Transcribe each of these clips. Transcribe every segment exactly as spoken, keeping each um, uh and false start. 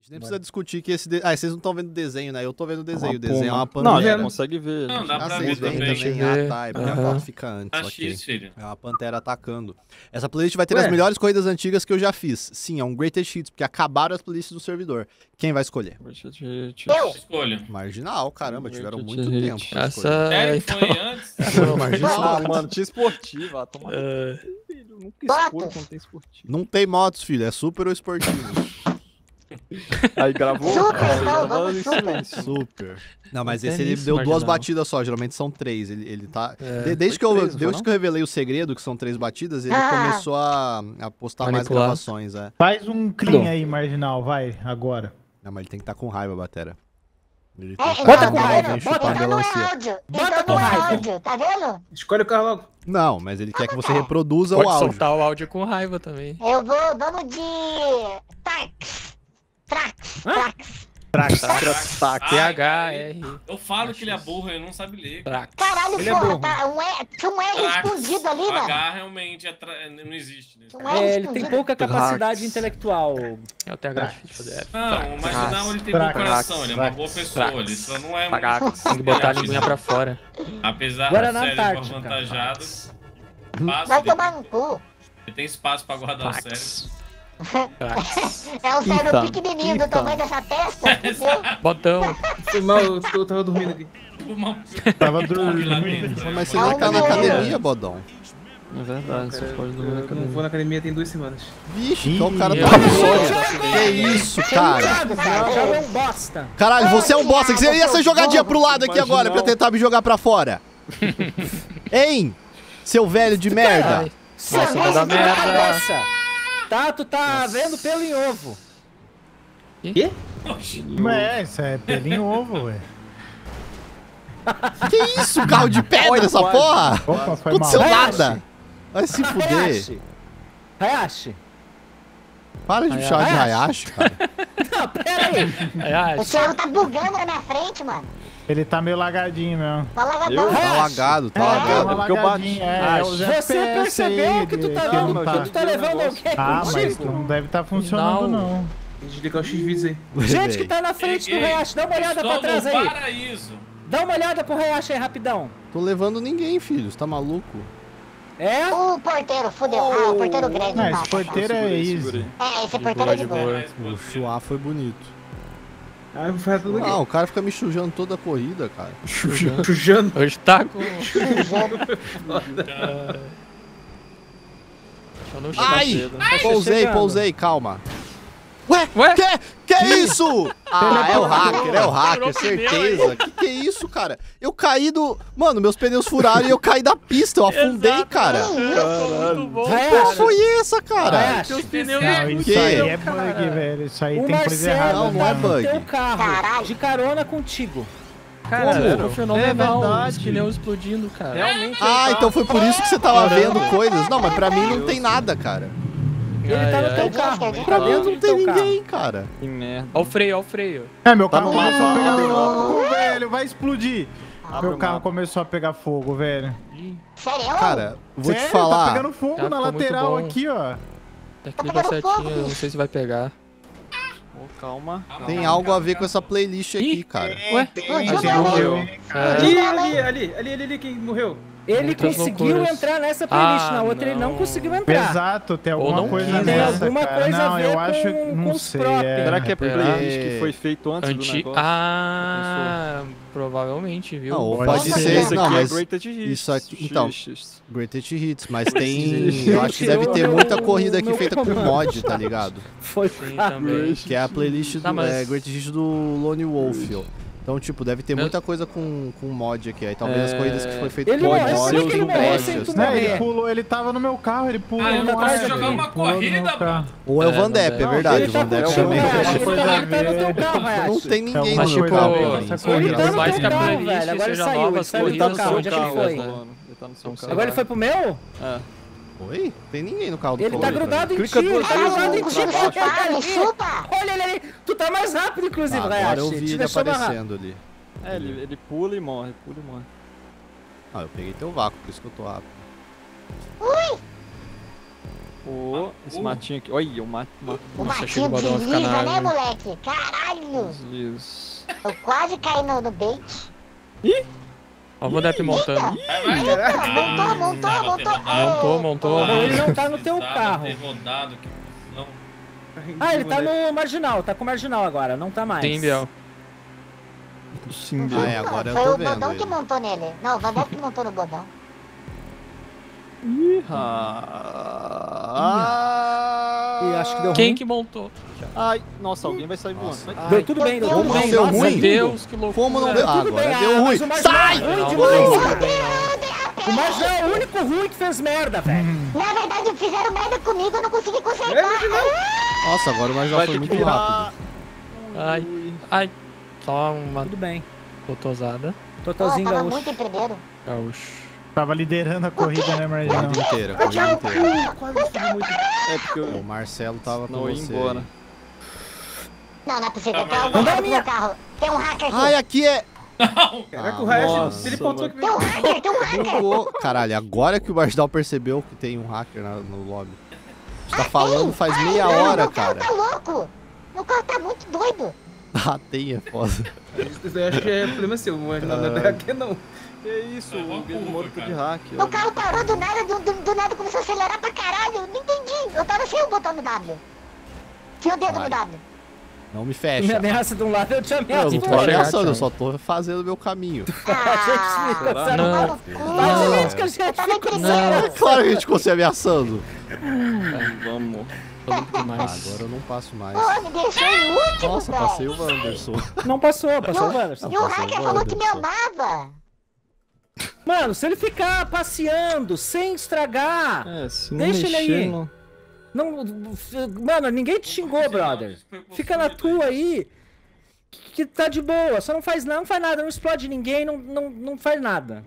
A gente nem precisa discutir que esse... De... Ah, vocês não estão vendo o desenho, né? Eu tô vendo o desenho. Uma o desenho puma. é uma Não, pantera. já consegue ver. Não, dá Ah, pra vocês ver veem também. também. Ah, tá. É porque a Aham. foto fica antes. Tá Ok. X, filho. É uma pantera atacando. Essa playlist vai ter Ué? as melhores corridas antigas que eu já fiz. Sim, é um Greatest Hits, porque acabaram as playlists do servidor. Quem vai escolher? Eu. Escolha. Marginal, caramba, tiveram muito Greatest tempo. Hits. pra escolher. Essa. Sério, então, foi antes? Não, marginal. Ah, mano, tinha esportiva. Ah, toma é, filho, nunca Bota. escolho quando tem esportivo. Não tem motos, filho, é super ou esportivo. Aí gravou. Super, ah, então, gravando vamos em super. silêncio. Super. Não, mas Não esse tem ele isso, deu duas marginal. batidas só, geralmente são três. Ele, ele tá. É, de- desde que, foi eu, três, não desde foi, que eu revelei o segredo, que são três batidas, ele Ah. começou a, a postar mais Manipular. gravações, é. Faz um clean aí, marginal, vai, agora. Não, mas ele tem que estar com raiva, Batera. Ele É, tem que então, tá tá alguém vendo? chupar Então não é melancia. áudio. Bota Então com não é raiva. áudio, tá vendo? Escolhe o carro logo. Não, mas ele quer que você reproduza Pode o áudio. soltar o áudio com raiva também. Eu vou dando de... Trax. Trax. Trax. Trax. T H R. Eu falo que ele é burro, ele não sabe ler. Trax. Caralho, Ele é porra, burro. tá, um R, tinha um R Trax. escondido ali, mano. H realmente é tra- não existe. Né? Tinha um R É, ele tem escondido. pouca capacidade Trax. intelectual. É o T H difícil de fazer. Não, o Marginal ele tem Trax. bom coração, ele é uma Trax. boa pessoa, Trax. ele só não é Trax. muito... Tem que botar a linguinha pra fora. Apesar Guaraná da série Antártica. avantajada, espaço, Vai ele, tomar no cu. ele tem espaço pra guardar o Trax. cérebro. Trax. É um cérebro Então, pequenininho do então. tamanho dessa testa, entendeu? Botão. Foi mal, eu, eu tava dormindo aqui. Uma... Tava lá dormindo. dentro, Mas você né? vai estar na academia, Bodão. É verdade, você pode dormir na academia. Eu não vou na academia tem duas semanas. Vixe, então o cara Meu tá Deus. com Que isso, cara? Thiago, cara, já é um bosta. Caralho, você é um bosta. Que você ia essa jogadinha pro lado aqui agora pra tentar me jogar pra fora. Hein? Seu velho de merda. Nossa, vai dar merda. Nossa. Tá, tu tá vendo pelo em ovo. Quê? É, isso é pelinho ovo, ué. Que isso, carro de pedra, essa porra? Opa, foi Não mal. aconteceu Hayashi. nada. Vai se fuder. Hayashi. Hayashi. Para de me chamar de Hayashi, cara. Não, pera aí. Ai, O senhor tá bugando na minha frente, mano. Ele tá meio lagadinho mesmo. Tá lagadão. Tá lagado, tá É, lagado. uma porque eu lagadinha, bati. é, Ah, é os Você F P S percebeu aí que tu tá que vendo não que tá. tu tá levando alguém Ah, mas contigo? não deve estar funcionando, Não. não. Tem que desligar os X-Vídeos aí. Gente que tá na frente do Ei, Hayashi, dá uma olhada estou pra trás no aí. paraíso. Dá uma olhada pro Hayashi aí, rapidão. Tô levando ninguém, filho. Você tá maluco? É? O porteiro, fudeu. Ah, o porteiro grande. Não, tá, esse porteiro tá, é Segurei, easy. segurei. tá. É, esse porteiro é de boa. Mas, pô, O chuá foi bonito. Ah, eu vou fazer tudo aqui. Ah, o cara fica me sujando toda a corrida, cara. Sujando. hoje tá com. Eu não chego Ai! cedo. Pousei, chegando. pousei, calma. Ué, Ué? que? Que isso? Ah, é o hacker, é o hacker, certeza. Que que é isso, cara? Eu caí do... Mano, meus pneus furaram e eu caí da pista, eu afundei, Exato. cara. Muito bom. Qual Hayashi. foi essa, cara? Hayashi. Seus pneus Não, isso quê? aí é bug, velho. Isso aí O tem coisa errada. Marcelo Não, não é tá no bug. teu carro, Caralho. de carona contigo. Cara, Como? foi fenomenal. É os verdade. pneus explodindo, cara. Realmente. Ah, então foi por isso que você tava vendo coisas. Não, mas pra mim não tem nada, cara. Ele tá no Ai, teu ai. carro, de Pra mim dentro não do tem teu carro. ninguém, cara. Que merda. Ó o freio, ó o freio. É, meu carro no começou a mapa. pegar fogo, velho. Vai explodir. Abre Meu o carro mapa. começou a pegar fogo, velho. Sério? Cara, vou Sério, te falar. tá pegando fogo Já na ficou muito lateral bom. aqui, ó. Tem que Tá ligar pegando fogo, certinho, eu não sei se vai pegar. Ô, calma. Tem algo a ver com essa playlist aqui, cara. Ué? Explodiu Assim, também. morreu. É. Ali, ali, ali, ali, ali, ali, quem morreu? Ele Muitas conseguiu loucuras. entrar nessa playlist, Ah, na outra ele não não. conseguiu entrar. Exato, tem Ou alguma não coisa quis, né? nessa, Tem alguma cara. coisa a Não, ver eu com- acho, com não os sei. próprios. É... Será que é Será? playlist que foi feito antes do Anti... negócio? Ah, provavelmente, viu? Não, ou Pode pode ser. ser. Isso Não, aqui é mas Greatest Hits. isso aqui- então. X. Greatest Hits, mas tem. Eu acho que deve ter muita corrida aqui feita com mod, tá ligado? Foi Sim, ah, também. Que é a playlist do Tá, mas- é, Greatest Hits do Lone Wolf. ó. Então, tipo, deve ter Meu- muita coisa com, com mod aqui. Aí talvez as É, corridas que foi feito Ele com morreu, mod como é que ele sejam morreu sem précias. tu Né, ele morrer? pulou, ele tava no meu carro, ele pulou Ah, eu no não ar, posso ele jogar uma pulou no meu corrida, carro. Ou é o É, Van Depp, é não, verdade. Ele O tá Van Depp contigo, também. Hayashi, Alguma ele coisa tá- a ele tá no ver. teu carro, Não Hayashi. tem ninguém Alguma no tipo, meu carro. coisa a ver pra com mim. essa Ele corrida. tá no Por mais teu que a carro, playlist velho. Agora ele seja saiu, nova, ele as saiu do teu corridas carro. são Onde é que ele calmas, foi? né? Ele tá no seu carro. Agora ele foi pro meu? É. Oi? Tem ninguém no carro do Ele tá Cauê pra grudado mim. em ti, Clica ele duas tá vezes grudado no em ti. pra baixo. Chupa, me Ali. chupa. Olha ele ali, tu tá mais rápido, inclusive, Ah, Hayashi. agora eu vi Te ele deixou mais rápido. aparecendo ali. É, ele, ele pula e morre, pula e morre. Ah, eu peguei teu vácuo, por isso que eu tô rápido. Ô, esse matinho aqui. Olha, o mato. mato. O Nossa, achei matinho que o Badão vai ficar desliza, na né, água. moleque? Caralho! Desliza. Eu quase caí no, no bait. Ó o Vandep montando. Vai, vai. Eita, montou, montou, Tava montou. Montou, montou. Ah, Não, ele não tá no teu precisava carro. ter rodado, que não. Ah, ele tá no marginal, tá com o marginal agora, não tá mais. Sim, Biel. Sim, Ah, é, agora eu Foi tô o vendo Bodão ele. que montou nele. Não, o Vandep que montou no Bodão. Ah, E acho que deu Quem ruim. que montou? Ai, nossa, alguém vai sair voando. Ai, Deu tudo bem, deu Meu tudo Deus. bem. Deu Nossa, ruim? Meu Deus, que loucura. Como não deu? Ah, Tudo bem, agora ah, deu ruim. mas o marginal Sai! é ruim Não, demais. O marginal é o único ruim que fez merda, velho. Na verdade, fizeram merda comigo, eu não consegui consertar. Nossa, agora o Marginal vai foi ter que muito virar. rápido. Ai, ai. Só uma Tudo bem. botosada. Pô, Totalzinho tava gaúcho. muito em primeiro. Gaúcho. Tava liderando a corrida, né, Marginal? Corrida inteira, corrida inteira. Quase subi muito. É, porque eu O Marcelo tava com não ia você. embora. Não, não é possível. Ah, Tem mas- algum Não, hacker no minha- meu carro. Tem um hacker aqui. Ai, aqui é... Caraca, Ah, o Hash, nossa, ele pontou que Tem um hacker, tem um hacker. Bugou. Caralho, agora que o Marginal percebeu que tem um hacker na- no lobby. A gente tá falando faz Ai, meia não, hora, meu carro cara. tá louco. Meu carro tá muito doido. Ah, tem, é foda. Isso aí acho que é problema seu, mas não não é aqui não. Que isso, É uma o curva, Moro tá de cara. hack. Meu carro parou do nada, do, do, do nada começou a acelerar pra caralho. Eu não entendi. Eu tava sem o botão no W. Tinha o dedo Vai. no W. Não me Me fecha. ameaça de um lado, eu te Eu ameaço não do tô Pode outro. chegar, ameaçando, eu Thiago. só tô fazendo o meu caminho. Ah, Será? Não. no cu. Faz gente que a gente Eu tava em fica... primeiro. É claro que a gente ficou se ameaçando. Vamos. Todo Ah, demais. agora eu não passo mais. Pô, me deixou em último, Nossa, velho. passei o Wanderson. Não passou, E passou o o, Wanderson. e o Passou hacker o falou que me Wanderson. amava. Mano, se ele ficar passeando sem estragar, É, se não Deixa ele mexer, aí. não... não, mano, ninguém te xingou, brother. Fica na tua aí, que, que tá de boa. Só não faz nada, não faz nada, não explode ninguém, não, não, não faz nada.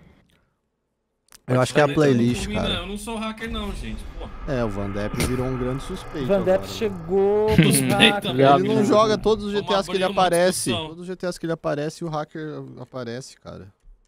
Eu acho que é a Eu playlist, não, cara. Eu não sou hacker não, gente. Pô. É, o Vandep virou um grande suspeito. Van Depp agora, né? chegou. Suspeito. Ah, Ele não joga todos os G T As Vamos que ele abrir uma aparece. discussão. Todos os G T As que ele aparece, o hacker aparece, cara.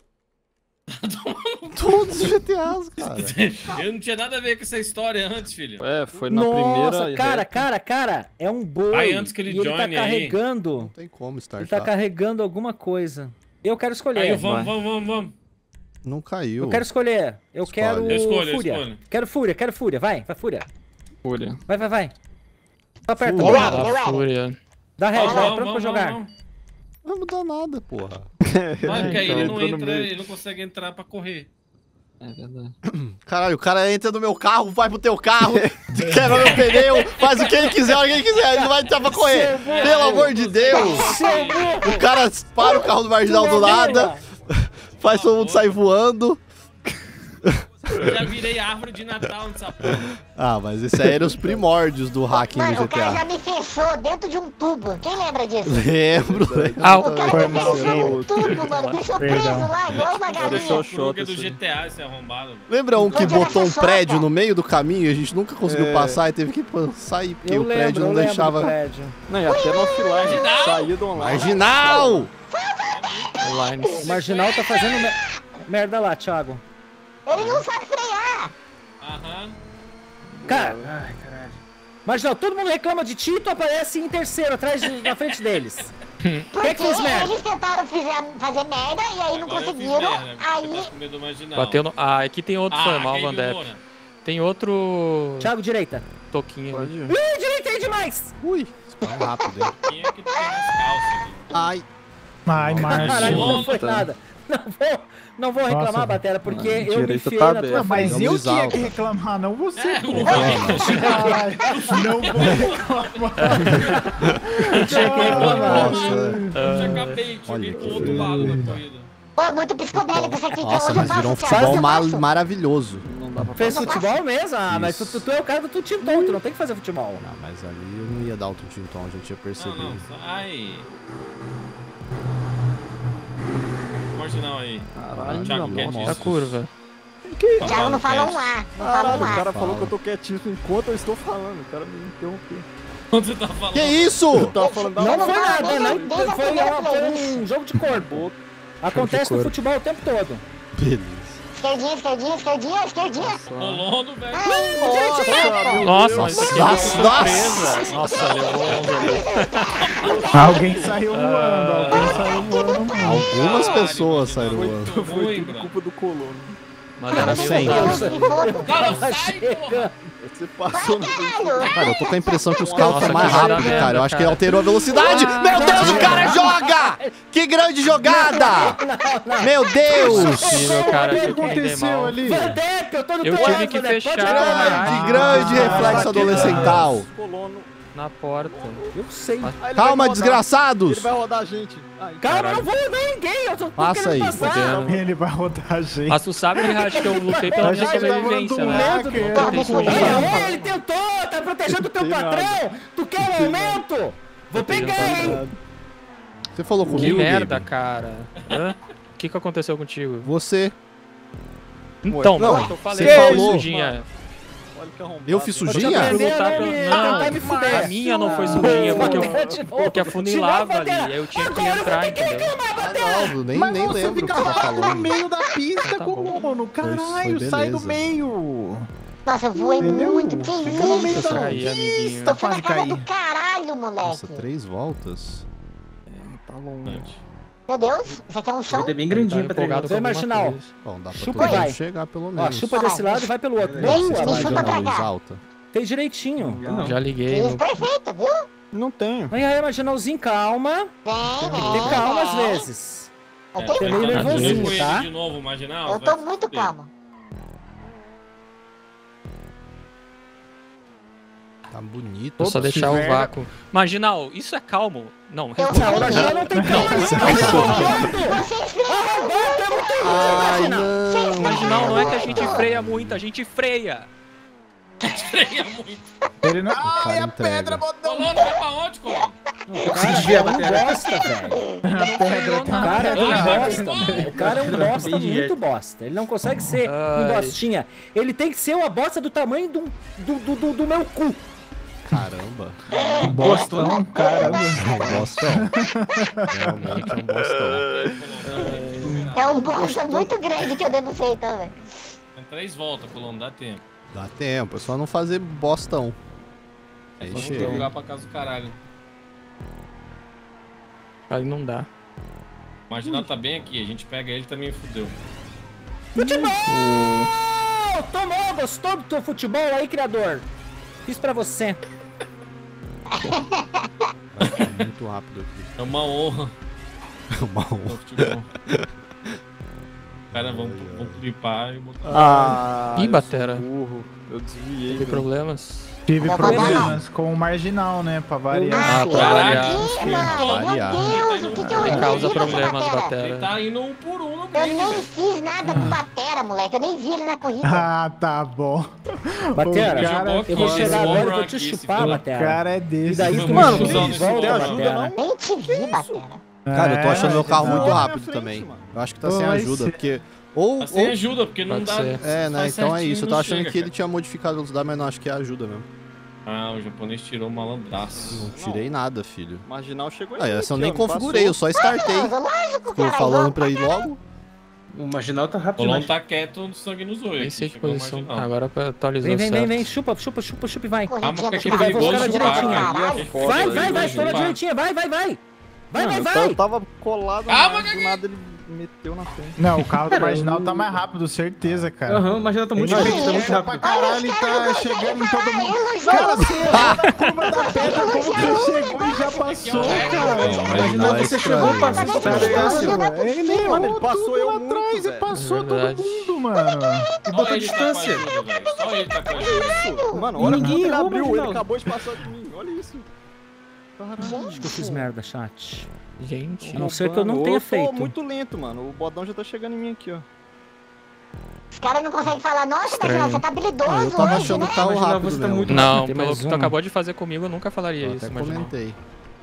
Todos os G T As, cara. Eu não tinha nada a ver com essa história antes, filho. É, foi na Nossa, primeira. cara, reta. cara, cara, é um boi. Vai antes que ele e ele tá joine aí. carregando. Não tem como Ele startar. tá carregando alguma coisa. Eu quero escolher. Aí, vamos, vai. vamos, vamos, vamos. Não caiu. Eu quero escolher. Eu Escolhe. quero Eu escolho, eu Fúria. escolho. Quero Fúria, quero Fúria. Vai, vai Fúria. Fúria. Vai, vai, vai. Só aperta. Fúria. Dá, Eu Da era. fúria. dá red, Vamos, vai, vamos, pronto pra vamos, jogar. vamos. Não muda nada, porra. Não, porque aí então, ele não entrou no entra, meio. ele não consegue entrar pra correr. É verdade. Caralho, o cara entra no meu carro, vai pro teu carro, quebra meu pneu, faz o que ele quiser, o que ele quiser, ele não vai entrar pra correr. Pelo amor de Deus. O cara para o carro do Marginal do nada, faz todo mundo sair voando. Eu já virei árvore de Natal nessa porra. Ah, mas esse aí era os primórdios do hacking do Mano, G o T cara já A. me fechou dentro de um tubo. Quem lembra disso? Lembro. Ah, O cara Foi me mal, fechou viu? no tubo, mano. Deixou preso Perdão. lá, igual uma Deixou galinha. Shot, Fruga do esse aí. G T A, esse arrombado. Lembra um que Onde era botou um essa prédio soca? no meio do caminho e a gente nunca conseguiu É. passar e teve que pô, sair, porque Eu o prédio lembro, eu não lembro deixava. do prédio. Não, e até no offline, saía do online. Marginal! Online. O Marginal tá fazendo mer- merda lá, Thiago. Ele não sabe frear. Aham. Cara, Ai, caralho. Marginal, todo mundo reclama de ti e tu aparece em terceiro, atrás de, na frente deles. Porque que fez merda? eles tentaram fizer, fazer merda e aí não Agora eu fiz conseguiram. merda, porque Aí, eu tava com medo do marginal. Bateu no... Ah, aqui tem outro Ah, foi mal, quem viu, Vandep. Mona? Tem outro Thiago, direita. toquinho ali. Pode ir. Ih, direita aí demais! Ui, vai rápido, hein? Quem é que tem nas calças aqui? Ai, Ai, Caralho, Marcinho. não foi Tá. nada. Não vou, não vou reclamar, Nossa. Batera, porque Ah, eu me direita enfiei tá na tua aberta. Mas frente. eu Vamos tinha alto. que reclamar, não você, É, pô. o Caralho, não vou reclamar. Eu tinha que reclamar. nossa. Eu já acabei, Olha joguei pro que outro lado da corrida. pô, muito psicodélico isso aqui. Então Nossa, hoje eu mas virou um faço, futebol Thiago, ma- eu faço. maravilhoso. Não dá pra Fez passar. futebol mesmo? Ah, mas tu, Isso. tu, tu é o cara do Tutintom, tu não tem que fazer futebol. Não, mas ali eu não ia dar o Tutintom, a gente ia Não, perceber. não, só- ai. Marginal aí. Caralho, Thiago, não, quietinho. Da curva. O Thiago não fala um A. Não fala Caralho, um o A. cara falou que eu tô quietíssimo enquanto eu estou falando. O cara me interrompeu. Quando você tá falando? Que isso? Eu tava falando da Não não foi fala nada, desde- não. desde a Foi, primeira uma- foi playlist. um jogo de corpo. Acontece no corpo. futebol o tempo todo. Beleza. esquerdinha, esquerdinha, esquerdinha, esquerdinha. Colono, velho. Ai, Nossa, mas isso aqui é Nossa, surpresa. Nossa, levou onze ali. Alguém saiu voando, alguém saiu voando. mano. Algumas pessoas saíram voando. Muito Foi ruim, tudo bro. culpa do colono. Mas era Sem. meio... Deus, que foda. Cara, sai, porra. Você passou no... Caralho. Cara, eu tô com a impressão que os carros Nossa, estão mais que vai dar rápidos, merda, cara. Eu acho que ele cara. alterou a velocidade. Meu Deus, o cara joga! Que grande jogada! Meu Deus! Possível, cara, O que eu fiquei aconteceu mal. ali? Vandepe, eu tô no Eu teu tive lado, que né? fechar Pode a reclamar. garagem. De grande reflexo adolescental. Colono. Na porta. Eu sei. Ah, ele vai Calma, rodar. desgraçados! Ele vai rodar a gente. Ai, Calma, eu não vou nem ninguém, eu tô Passa querendo aí, passar. fodendo. Ele vai rodar a gente. Mas tu sabe, Rihat, que eu lutei pela minha Achei que ele tava sobrevivência, do né? lado, Eu cara. tentei fugir. Olha, ele tentou, tá protegendo o teu Tem nada. patrão. Tu quer um aumento? Vou pegar, hein? Você falou Que comigo, merda, Gabe? cara. Hã? O que que aconteceu contigo? Você. Então, Não, mano, eu falei você que eu falou. fui sujinha. olha que arrombado. Eu fiz Eu sujinha? te Fui lutar aprendendo, pelo- ele Não, tentar me fuder. a minha não foi sujinha, porque eu, porque afunilava ali, Agora aí eu tinha que eu vou entrar, ter que entendeu? reclamar, Ah, Batera. não, nem, Mas nem você lembro o que fica você tá lá no falando. meio da pista, Tá bom. colono. Foi- Caralho, foi sai do beleza. meio. Nossa, eu voei Entendeu? muito, que Fica no meio isso? da Aí, amiguinho. pista, Eu fui na quase casa cair. do caralho, moleque. Nossa, três voltas? Tá longe. Meu Deus, isso aqui é um chão? É bem Tá grandinho pra empolgado treinar. Vem, com alguma marginal. coisa. Bom, dá pra Chupa todo mundo vai. chegar pelo Ó, menos. chupa desse lado e vai pelo outro. Vem, Boa, me chupa marginal. pra Luz cá. alta. Fez direitinho. Não. Já liguei. Isso, No... perfeito, viu? Não tenho. Aí, aí, marginalzinho, calma. Vem, Tem que vem, ter calma às vem. vezes. Eu É, tenho Tô vai meio tá calma. nervosinho, com ele tá? de novo, marginal. Eu vai tô se muito fuder. calma. Tá bonito. Vou só Todo deixar o tiver- vácuo. Marginal, isso é calmo. Não, Eu Não, o marginal não tem calma. Vocês frearam muito. Ai, Vocês não. marginal não é que a gente muito. freia muito, a gente freia. Freia muito. Ele não... O cara entrega. Colono, vai pra onde, Colono? O cara é um bosta, velho. O cara é um bosta. O cara é um bosta muito bosta. Ele não consegue ser um Ai. bostinha. Ele tem que ser uma bosta do tamanho do, do, do, do- do meu cu. Caramba. Bostão, caramba. É um bostão. Realmente é um bostão. É um bosta muito grande que eu devo ser, então, velho. Tem três voltas, Colono, dá tempo. Dá tempo, é só não fazer bostão. Aí Vamos chega. jogar pra casa do caralho. Aí não dá. O marginal tá bem aqui, a gente pega ele também e fudeu. Futebol! Tomou, gostou do teu futebol aí, criador? Fiz pra você. Vai ficar muito rápido aqui. É uma honra. Uma o honra. futebol. Cara, vamos, vamos clipar e botar. Ah, Ih, eu Batera. sou burro. Eu desviei. Teve velho. problemas? Tive Não, problemas com o marginal, né? Pra variar. Ah, pra Caralho. variar. Que, mano, variar. meu Deus, o que que eu Ele fiz, causa essa problemas, Batera? Ele Batera. tá indo um por um no Eu grid, nem velho. fiz nada com Batera, moleque. Eu nem vi ele na corrida. Ah, tá bom. Batera, O cara, jogou eu vou aqui, chegar esse agora e vou Warren te aqui, chupar, esse o Batera. cara é E desse. daí tu Mano, me tem volta, tem ajuda, Batera. não? Nem te vi, Batera. Cara, eu tô achando meu carro não. muito Olha rápido na frente, também. mano. Eu acho que tá sem Vai ajuda, ser. porque... Ou, Tá sem ou... ajuda, porque não Pode dá. ser. É, né? faz Então é certinho, isso. Eu não tô achando chega, que ele cara. tinha modificado a velocidade, mas não acho que é ajuda mesmo. Ah, o japonês tirou o malandraço. Não tirei nada, filho. Marginal chegou Ah, aí. essa eu aqui, nem ó, me configurei, eu passou. só startei. Mas, lógico, Ficou cara. falando igual pra ir Batera. logo. O marginal tá O rápido, Colono mas... tá quieto no sangue nos olhos. Nem aqui, sei que chegou o posição. marginal. Agora atualizou Vem, vem, vem, certo. vem. Chupa, chupa, chupa, chupa e vai. Calma, Corridinha porque do aquele Vai, vou caralho. ficar perigoso direitinho. para. Caralho. Foda, Vai, eu vai, vai, imagino. estoura direitinho, vai, vai, vai. Vai, Mano, vai, eu vai. tava colado, Calma, mas do nada ele meteu na frente. Não, o carro do Cara, marginal o- tá mais rápido, certeza, cara. Aham, o marginal tá muito Ele rápido, tá muito elogia pra rápido. caralho, ele tá chegando em todo mundo. Cara, você errou na curva da pedra, como você chegou e já passou, cara. Marginal, você chegou passando Tá pra distância. ligado? Ele Mano, ele errou passou tudo eu lá muito, atrás e velho. passou todo Verdade. mundo, mano. E Só botou ele tá com a distância. ajuda, velho. Só ele tá com a ajuda. Mano, olha Ninguém quanto ele errou, abriu, Marginal. ele acabou de passar de mim. Olha isso. Acho que eu fiz merda, chat. Gente. A não ser que eu não tenha Eu feito. tô muito lento, mano. O bodão já tá chegando em mim aqui, ó. Os caras não conseguem falar, nossa, Estranho. Marginal, você tá habilidoso Ah, eu tava hoje, achando né? o carro Marginal, rápido você tá mesmo. muito- Não, Tem pelo mais que tu uma. acabou de fazer comigo, eu nunca falaria Eu isso, até marginal. comentei.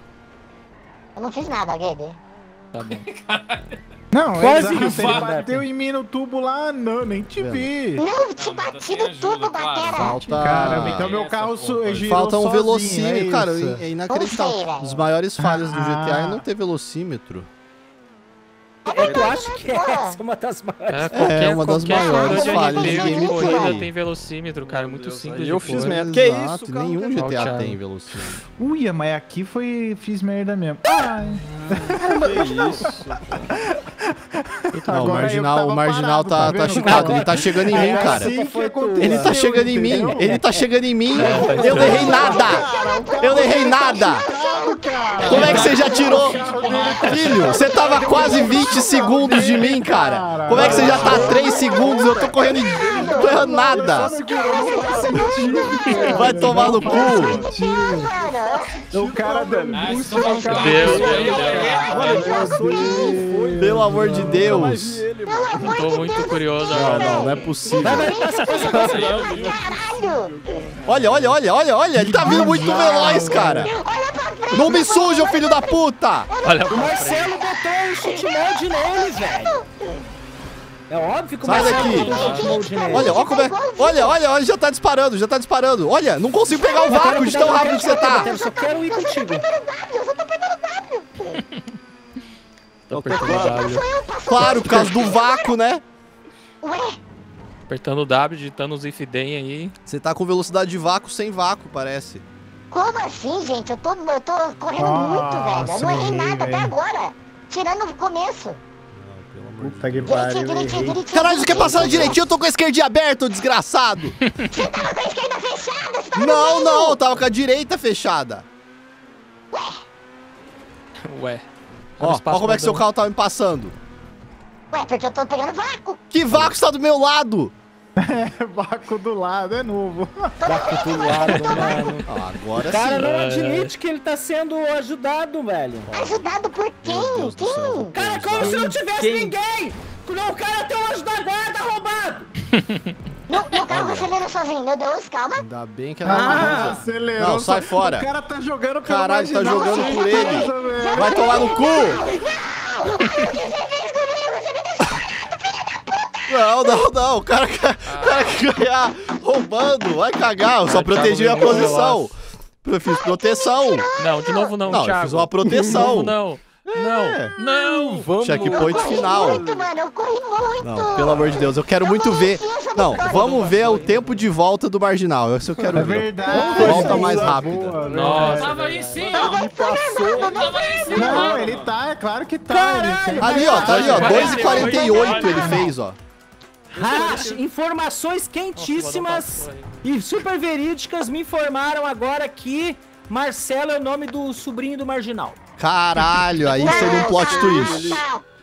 Eu não fiz nada, Guedes. Tá bom. Não, Quase exato, isso, ele né, bateu em mim no tubo lá, não, nem te vi. Não, te Não, mas bati assim no ajuda, tubo, claro. Batera. Falta... Caramba, então meu essa carro su- porra. girou Falta um sozinho, velocímetro, é cara, isso? é inacreditável. Não sei, velho. Os maiores falhas do G T A é Ah. não ter velocímetro. É que Eu acho que essa é uma das maiores. É, qualquer, É uma das qualquer maiores jogador falhas de de R P de gameplay. corrida tem velocímetro, cara, muito simples. eu de fiz pôr. merda. Que Exato, isso, cara, nenhum não G T A Thiago. tem velocímetro. Uia, mas aqui foi... fiz merda mesmo. Ai. Que isso? Não, o Agora marginal, eu tava o marginal parado, tá, tá tá vendo? chocado. Ele tá chegando em mim, cara. Assim que aconteceu, Ele tá chegando em mim. entendeu? Ele tá chegando em mim. Eu não errei nada. Eu não errei nada. Como é que você já tirou? Filho, você tava quase vinte segundos de mim, cara. Como é que você já tá a três segundos? Eu tô correndo e não tô errando nada. Vai tomar no cu. O cara deu Ah, um isso não boost é na um Deus, cara. Deus, Passou de mim, foi. Pelo amor de Deus. Ele, Pelo amor Tô de muito Deus, curioso Não, agora. não, não é possível. Vai, vai, passa, passa, passa. caralho! Olha, olha, olha, olha, olha. Ele tá vindo muito veloz, cara. Olha pra frente! Não me suja, filho da puta. Olha, O Marcelo botou o cheat mode nele, velho. É óbvio que o Sai Marcelo daqui. botou o cheat mode nele. Olha, olha como é. Olha, olha, olha, já tá disparando, já tá disparando. Olha, não consigo pegar o vácuo de tão rápido que você tá. Eu só quero ir contigo. Eu só tô pegando W! tô apertando o W. Claro, por causa do vácuo, né? Ué, Apertando o W, digitando os if then aí. Você tá com velocidade de vácuo sem vácuo, parece. como assim, gente? Eu tô, eu tô correndo muito, velho. Eu não errei nada até agora. Tirando o começo. Puta que Direitinho, pariu, direitinho, errei. direitinho. Caralho, você quer passar direitinho? Eu tô com a esquerdinha aberta, ô desgraçado. Você tava com a esquerda fechada, você tava Não, no não, meio. eu tava com a direita fechada. Ué. Ó, ó como é que seu carro tá me passando. Ué, porque eu tô pegando vácuo. Que vácuo está do meu lado? É, vácuo do lado, é novo. Vácuo do lado, mano. Ah, agora O cara sim. não admite que ele tá sendo ajudado, velho. Ajudado por quem? Meu Deus do céu. Quem? Cara, como se não tivesse ninguém! Não, o cara tem um anjo da guarda roubado! Meu, meu carro acelera sozinho, meu Deus, calma. Ainda bem que Ah, ela acelerou. Não, sai só- fora. O cara tá jogando pelo Caralho, tá marginal, jogando sem por ele. defesa, velho. vai tomar no cu. Não, não, não. O cara quer, o cara quer ganhar roubando. Vai cagar. Eu só protegi a posição. Eu fiz proteção. Não, de novo não, Não, eu Thiago. fiz uma De proteção. novo não. É. Não, não. Vamos. Checkpoint Eu corri final. muito, mano, eu corri muito. Não, pelo amor de Deus, eu quero muito ver. Não, vamos ver o tempo de volta do marginal. Isso eu quero É ver. verdade. Volta mais rápida. Boa, Nossa. Tava aí sim, Me passou. tava aí sim. Não, ele tá, é claro que tá. Caralho. ele sempre Ali, ó, tá ali, ó. dois e quarenta e oito ele fez, ó. Rash, informações quentíssimas e super verídicas me informaram agora que Marcelo é o nome do sobrinho do Marginal. Caralho, aí seria um plot twist.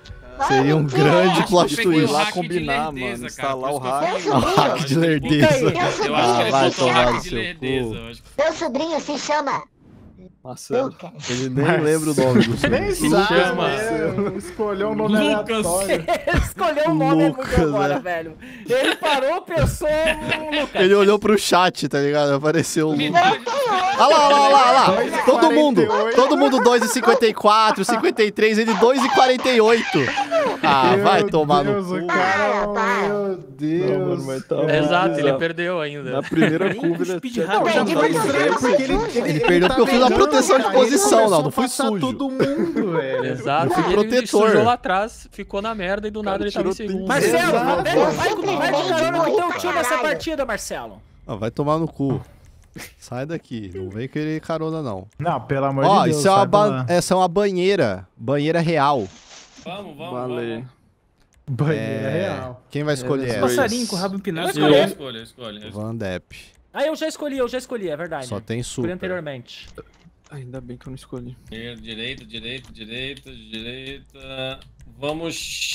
Seria um grande plot Eu peguei o twist. lá hack de combinar, lerdeza, mano, cara, instalar o por isso que eu hack. fiz. Um hack de lerdeza. Meu Eu acho que sobrinho, ele vai botou tomar hack no de seu lerdeza. cu. eu acho que- meu sobrinho se chama Marcelo. Lucas. Ele nem lembra o nome do seu. Nem Se sabe, chama. né? Escolheu um nome Lucas. aleatório. Ele escolheu o nome é Lucas, muito agora, né? velho. Ele parou, pensou no Lucas. Ele olhou pro chat, tá ligado? Apareceu o Lucas. Verdade. Olha lá, olha lá, olha lá, olha lá. Todo mundo, quarenta e oito. todo mundo dois e cinquenta e quatro, cinquenta e três, ele dois e quarenta e oito. Ah, vai Meu tomar Deus, no o cu. cara, Para. meu Não, Deus. mano, mas tá Exato, ele bizarro. perdeu ainda. Na primeira curva ele speed tinha run. Não, já Ele foi vai estranho jogar porque ele, sujo. ele, Ele perdeu tá porque eu fiz uma pegando, proteção de cara, ele posição, começou não, não a fui passar sujo. todo mundo, velho. Exato, fui e ele protetor. sujou lá atrás, ficou na merda e do nada ele tava em tirou segundo. trinta. Marcelo, Exato. vai, vai, com- vai de carona com o teu time nessa Caralho. partida, Marcelo. Ah, vai tomar no cu. Sai daqui, não vem querer carona não. Não, pelo amor Ó, de Deus. isso é uma, sai pra ba- lá. essa é uma banheira. Banheira real. Vamos, vamos, Valeu. vamos. Banheira É, real. quem vai escolher É, essa? Passarinho com o rabo Eu empinado. escolho, eu Escolher. escolho, eu escolho. eu escolho. Van Depp. Ah, eu já escolhi, eu já escolhi, é verdade. Só tem Escolhi super. anteriormente. Ainda bem que eu não escolhi. Direita, direita, direita, direita. Vamos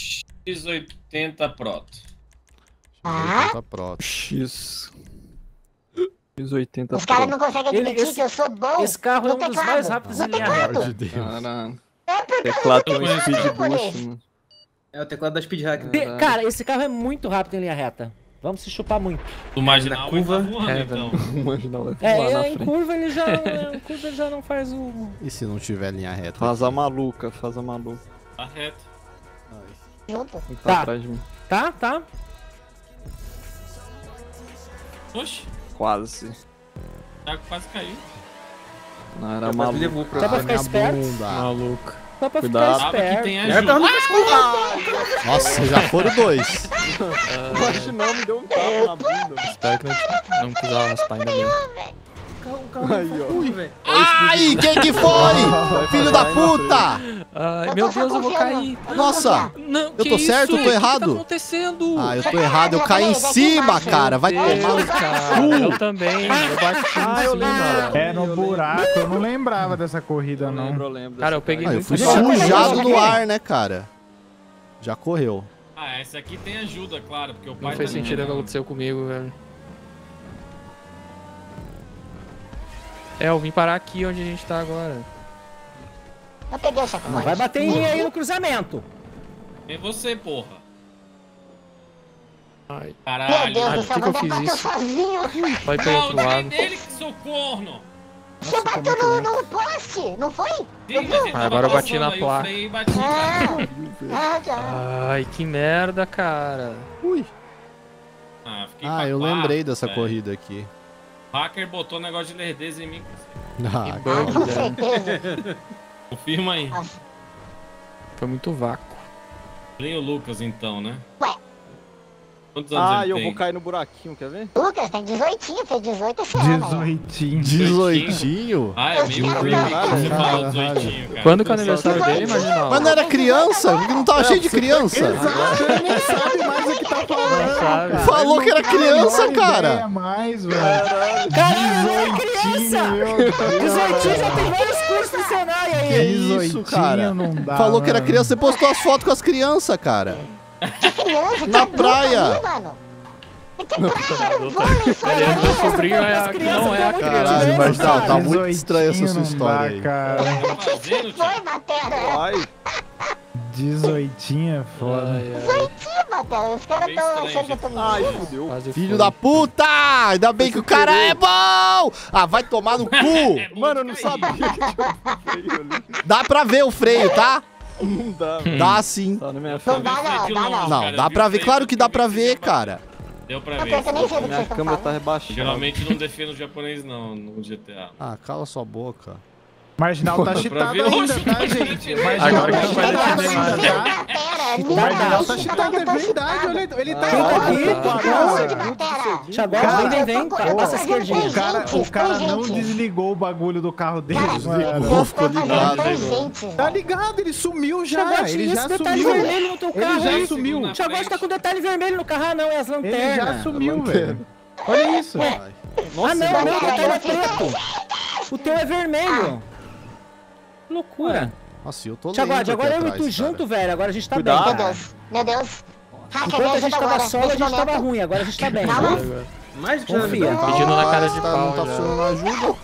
X oitenta Proto. Ah? Tá pronto. X. X oitenta. Os caras não conseguem Ele- admitir esse- que eu sou bom. Esse carro é no um dos teclado. mais rápidos em No linha teclado. reta. De Deus. Caralho. É porque eu Teclado sou tem um bom speed no boost, japonês. mano. É o teclado da Speed Hack. De- Cara, esse carro é muito rápido em linha reta. Vamos se chupar muito. Do marginal curva, ele tá voando, é, então. Imagina lá É, lá na em frente. curva ele já, em curva ele já não faz o... E se não tiver linha reta? Faz a maluca, faz a maluca. Tá reto. Junto. Ele tá Tá. atrás de mim. Tá, tá. Oxi, Quase. o Thiago quase caiu. Não, era maluco. Só pra ficar esperto. Maluco. Só pra Cuidado. ficar esperto. Que tem ajuda. Nossa, já foram dois. Acho não, me deu um tapa na bunda. Espero que não, não precisava raspar ainda bem. Aí, ó. Ai, quem que foi? Filho da puta! Ai, meu Deus, eu vou cair. Nossa! Não, Eu que tô isso? certo ou tô O que que errado? tá acontecendo? Ah, eu tô errado, eu caí em cima, cara. Vai tomar no Deus, cara, eu também. Eu bati Ah, eu em cima. lembro. É, no buraco. Eu não lembrava dessa corrida, Eu não. lembro, eu lembro. Cara, eu peguei Ah, eu muito fui mal. sujado no ar, né, cara? Já correu. Ah, essa aqui tem ajuda, claro, porque o pai Não fez tá sentido o que ligando. aconteceu comigo, velho. É, eu vim parar aqui onde a gente tá agora. Eu peguei essa Não vai bater em mim aí no cruzamento. É você, porra. Ai, Meu Caralho. Deus Ah, do por céu, que que eu você fiz bateu isso? sozinho. vai pelo Não, outro não é lado. dele que sou corno. Você bateu no, no poste, não foi? Sim, mas ele Ah, tava agora eu bati passando, na aí placa. freio e bati, cara. Ah, ah, tá. Ai, que merda, cara. Ui. Ah, fiquei Ah, pra eu quatro, lembrei dessa velho. corrida aqui. O hacker botou um negócio de lerdeza em mim. Ah, Bug, Com velho. certeza. Confirma aí. Foi muito vácuo. Nem o Lucas, então, né? Ué. Quantos anos Ah, ele eu tem? vou cair no buraquinho, quer ver? Lucas tem dezoito, fez dezoito esse ano. Dezoitinho. dezoitinho? Ah, é meio creepy quando você fala dezoitinho, cara. Quando que é o aniversário dele, Marginal? Mas não era criança? Porque não tava cheio de criança? Exato, ele nem sabe mais o que tá falando. Não sabe. cara. Falou que era Ele não tem a criança, menor cara. ideia mais, velho. Caralho, não é criança! Meu Deus. dezoito já tem vários cursos no Senai aí. Que isso, dezoitinho cara? não dá, Falou que era mano. criança, você postou as fotos com as crianças, cara. Criança, Na tá praia. louco ali, mano. Que praia? Vôlei, só Ele é meu vôlei. sobrinho, é, que não é a Caralho, criança. mas tá, tá muito dezoitinho estranha essa sua não história dá, aí. cara. Tá fazendo, Foi, tio? Batera. Ai, dezoitinho é foda. Ai, ai, Dezoitinho, Batera. Os caras Meio tão estranho, achando que eu tô ai, mentindo. fudeu. quase Filho foi. da puta! Ainda bem que o cara é bom! Ah, vai tomar no cu! Mano, eu não sabia que tinha um freio ali. Dá pra ver o freio, tá? Não dá, Dá sim. tá na minha Não frente. dá não, dá não. Não, cara, dá viu pra o ver, freio, claro que dá pra vi ver, que cara. Deu pra Eu ver. penso, eu nem sei do que Minha vocês estão câmera tá falando. rebaixada. Geralmente não defendo o japonês, não, no G T A. Ah, cala sua boca. Marginal tá Pra cheatado ver- ainda, Oxe, tá, tá gente? cheatado. Marginal Agora tá que não vai cheatado defender mais. ainda, tá? Batera, Marginal tá ninguém cheatado, é eu tô verdade. chutado. Olha, ele tá Fica aqui, igual, Cansei de cara. Batera. Chagora, Cara, vem, vem, cara. Passa a esquerdinha. O cara, o cara Tem não gente. desligou o bagulho do carro dele, Cara, mano. eu Ficou tô fazendo ligado, tangente, Tá velho. ligado? Ele sumiu Chagora, já. Ele tinha já esse detalhe sumiu. vermelho no teu carro Ele já aí. sumiu. Na Chagora frente. tá com detalhe vermelho no carro, ah, não, é as Ele lanternas. já sumiu, velho. Olha isso. Ai. Ah, não, o meu detalhe é preto. O teu é vermelho. Que loucura. Nossa, eu tô lento Chagode, aqui agora eu e atrás, tu cara. junto, velho. Agora a gente tá Cuidado. bem, Meu cara. Deus, meu Deus. Hacker, me Enquanto a gente ajuda tava agora, solo, a nesse gente tava momento. ruim. Agora a gente tá bem. Calma. Né? Mais do que já Confia. viu. Pedindo na cara de Tá, pau não tá já. funcionando a ajuda.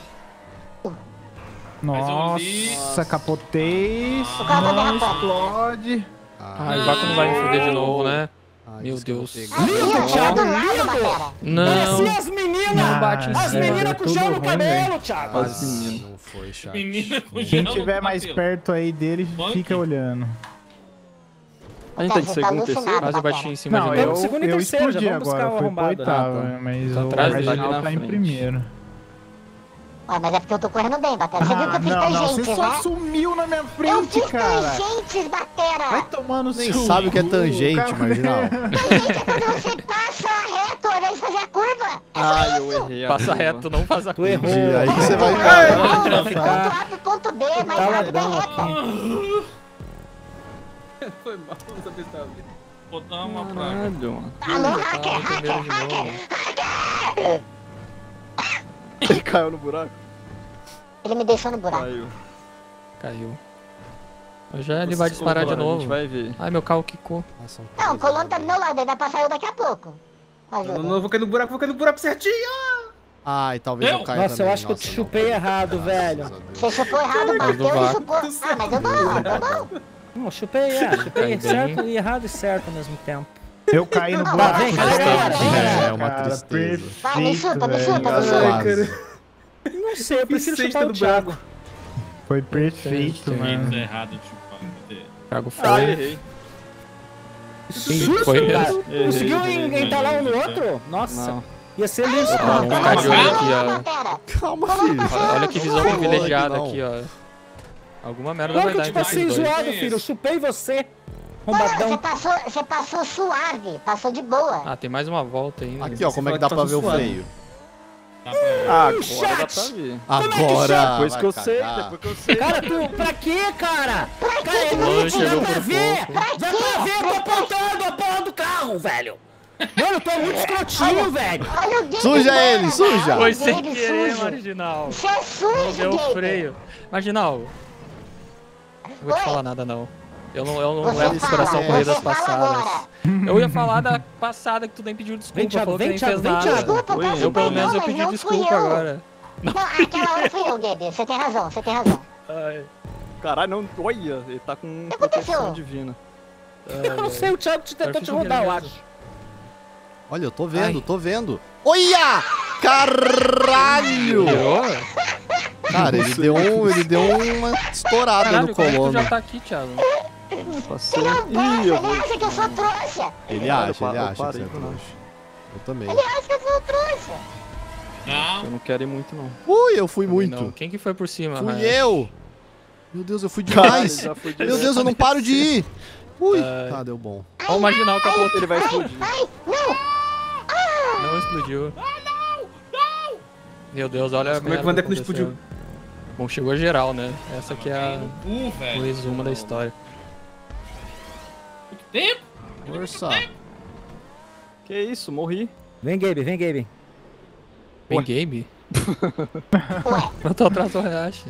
Nossa, capotei. O carro tá Não derrapando. explode. Ai, o Vaco não vai me foder de novo, né? Ai, Meu isso que eu Deus. vou pegar. Ai, Lindo, eu tô Thiago, do lado, lindo. Batera. Não. Parecia as meninas. Não bate em As cima. meninas é com tudo gel no ruim, cabelo, Thiago. Mas não foi, chato. Menina com Quem gel no tiver mais cabelo. perto aí dele, Punk. fica olhando. A gente tá de Você segundo, tá terceiro. alucinado. Quase eu bati em cima Não, de eu, novo. segundo e eu terceiro, já explodi vamos buscar agora, o fui pro arrombado. oitavo, Ah, né, mas Tá o atrás dele, Marginal na tá em frente. primeiro. Ué, mas é porque eu tô correndo bem, Batera. Você viu que eu Ah, fiz não, não, você tangentes, só né? sumiu na minha Eu frente, fiz cara. tangentes, Batera. Vai tomar no Nem seu sabe o que é cu, tangente, cara. Marginal. Tangente é quando você passa reto ao invés de fazer a curva. É só Ai, eu isso. errei. a Passa curva. reto, não faz a Tu curva. errou. E aí que você vai Ai, embora. a gente vai Ponto ficar A pro ponto B, mais Tá rápido é ladrão reta. aqui. Foi mal, não sabia se tava vindo. Botar uma praga. Caralho, mano. Alô, Tá hacker, no primeiro hacker, de novo. hacker. Ele caiu no buraco? Ele me deixou no buraco. Caiu. Caiu. Mas já ele vai disparar de Agora, A novo. gente vai ver. Ai, meu carro quicou. Nossa, Não, o colono tá do meu lado, ele vai passar eu daqui a pouco. Ajuda. Não, não, vou cair no buraco, vou cair no buraco certinho. Ai, talvez eu Eu? caia Nossa, também. eu acho que eu te Nossa, chupei não. errado, Graças velho. a Deus. Você chupou errado, bateu do e vácuo. chupou. Ah, mas eu bom, eu bom. Não, chupei, é, chupei Cai bem. certo e errado e certo ao mesmo tempo. Eu caí no Lá buraco. vem, galera, cara. vem, galera. É uma Cara, tristeza. Vai, me chuta, me perfeito, chuta, me velho. chuta. Ai, cara. Não sei, eu prefiro Sexta chupar o do Thiago. Foi perfeito, Jeito mano. errado de chupar. Cadê? Thiago Ah, foi. errei. Susto, Foi cara. mesmo. Conseguiu Errei, en- errei. entalar um no outro? Nossa. Não. Ia ser liso. Ah, vamos ficar de olho aqui, ó. Pera. Calma, filho. Olha, olha que visão privilegiada não. aqui, ó. Alguma merda Claro vai que eu dar te entre passei esses dois. zoado, filho. Eu chupei você. Não, você Rombadão. passou, você passou suave, passou de boa. Ah, tem mais uma volta ainda. Aqui, ó, como é que dá pra ver o freio? Dá pra ver. Ah, agora Chat. dá pra ver. Agora. Depois vai que eu cagar. sei, depois que eu sei. Cara, tu, pra quê, cara? Cara, é Oi, nítido, chegou dá pra por ver. pouco. Dá pra ver, eu tô apontando a porra do carro, velho. Mano, eu tô muito escrotinho, velho. Olha o Gabe, Suja mano, ele, suja. Foi sem Gabe querer, sujo. Marginal. Você é sujo, Não deu Gabe. freio. Marginal. Não vou te Oi. falar nada, não. Eu não, eu não Você levo em fala, consideração você corridas fala passadas. agora. Eu ia falar da passada que tu nem pediu desculpa. Vem, Thiago, falou vem, que nem Thiago, fez vem, nada. Thiago. Desculpa, eu peço Eu pelo perdão, menos eu mas pedi não fui desculpa eu. agora. Não, aquela hora fui eu, Gabe. Você tem razão, você tem razão. Ai, Caralho, não. Olha, ele tá com que aconteceu? proteção divina. Eu não sei, o Thiago te tentou Agora te fica rodar, eu nervoso. acho. Olha, eu tô vendo, Ai. tô vendo. Olha! Caralho! Virou? Cara, ele deu, um, ele deu uma estourada Caralho, no como é que tu colono. já tá aqui, Thiago? Passei. Ele é um bosta, Ih, eu ele vou. acha que eu sou trouxa. Ele Eu acha, pa- ele eu acha que parei você é do nada. trouxa. Eu também. Ele acha que eu sou trouxa. Não. Eu não quero ir muito, não. Ui, eu fui Também muito. não. Quem que foi por cima, Fui Ryan? eu. Meu Deus, eu fui Caralho, demais. já foi Meu Deus, eu não paro de ir. Ui, Ai. tá, deu bom. Ó o Marginal capô. Ele vai explodir. Ai, não. Não explodiu. Meu Deus, olha a Como é que o merda Vandeco não aconteceu. explodiu? Bom, chegou geral, né? Essa aqui é Cai a... no cu, velho. o resumo da história. Muito tempo. Força. Que isso, morri. Vem, Gabe, vem, Gabe. Bem game? Ué, Eu tô atrás do Hayashi.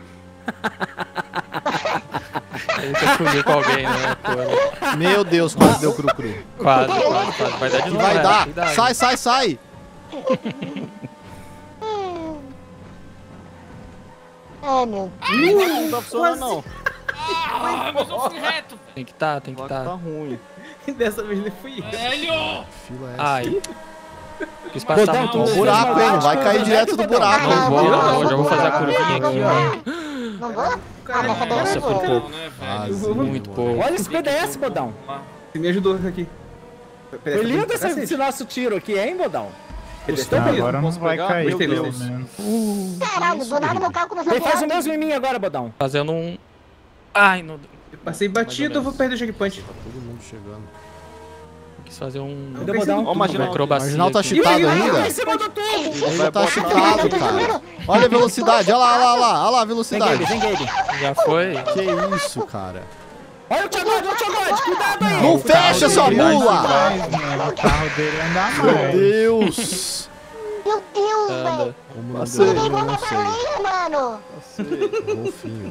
Ele quer fugir com alguém, né? Pô, Meu Deus, quase deu cru-cru. quase, quase, quase. Vai dar de Que novo, vai Hayashi, dar. cuidado. Sai, sai, sai. ai, meu Não tá funcionando, não. Ah, mas eu fui reto, Tem que tá, tem que Agora tá tá. ruim. Dessa vez ele fui eu. velho. Fila essa. Ai. Quis passar Bodão, muito tu Ó o fez buraco, hein? Não vai maldade cair com o direto do Bodão. buraco. Não vou, Ah, não, não, já vou fazer a não, curvinha não, aqui, não, ó. Não vou? Ah, dessa vez Nossa, eu por vou. pouco. Né, Quase, velho? Muito mano. pouco. Olha esse P D S, Bodão. Você me ajudou aqui. Foi lindo esse, esse nosso tiro aqui, hein, Bodão? Gostou Ah, mesmo? agora não Posso vai pegar? cair, Gostei, pelo gostei. menos. Caralho, do nada meu carro começou a Ele faz o voar. mesmo em mim agora, Bodão. Fazendo um... Ai, não... Eu passei batido, eu vou perder o checkpoint. Tá todo mundo chegando. Quis fazer um... Cadê o Bodão? Ó, o O Marginal. acrobacia Marginal tá aqui. cheatado Ai, ainda. você mandou tudo. Ele Vai tá botar- cheatado, cara. Olha a velocidade, olha lá, olha lá, olha lá, olha lá a Vem, velocidade. Gabe, vem, Gabe. Já foi? Que isso, cara. Olha o Thiagode, olha o Thiagode, cuidado aí. Não fecha, sua dele anda mula! mais, mano. O carro dele anda Meu mais. Deus! Meu Deus, Anda. velho. Como não Passei. deu, Ele eu pegou não a sei. baleia, mano. Golfinho.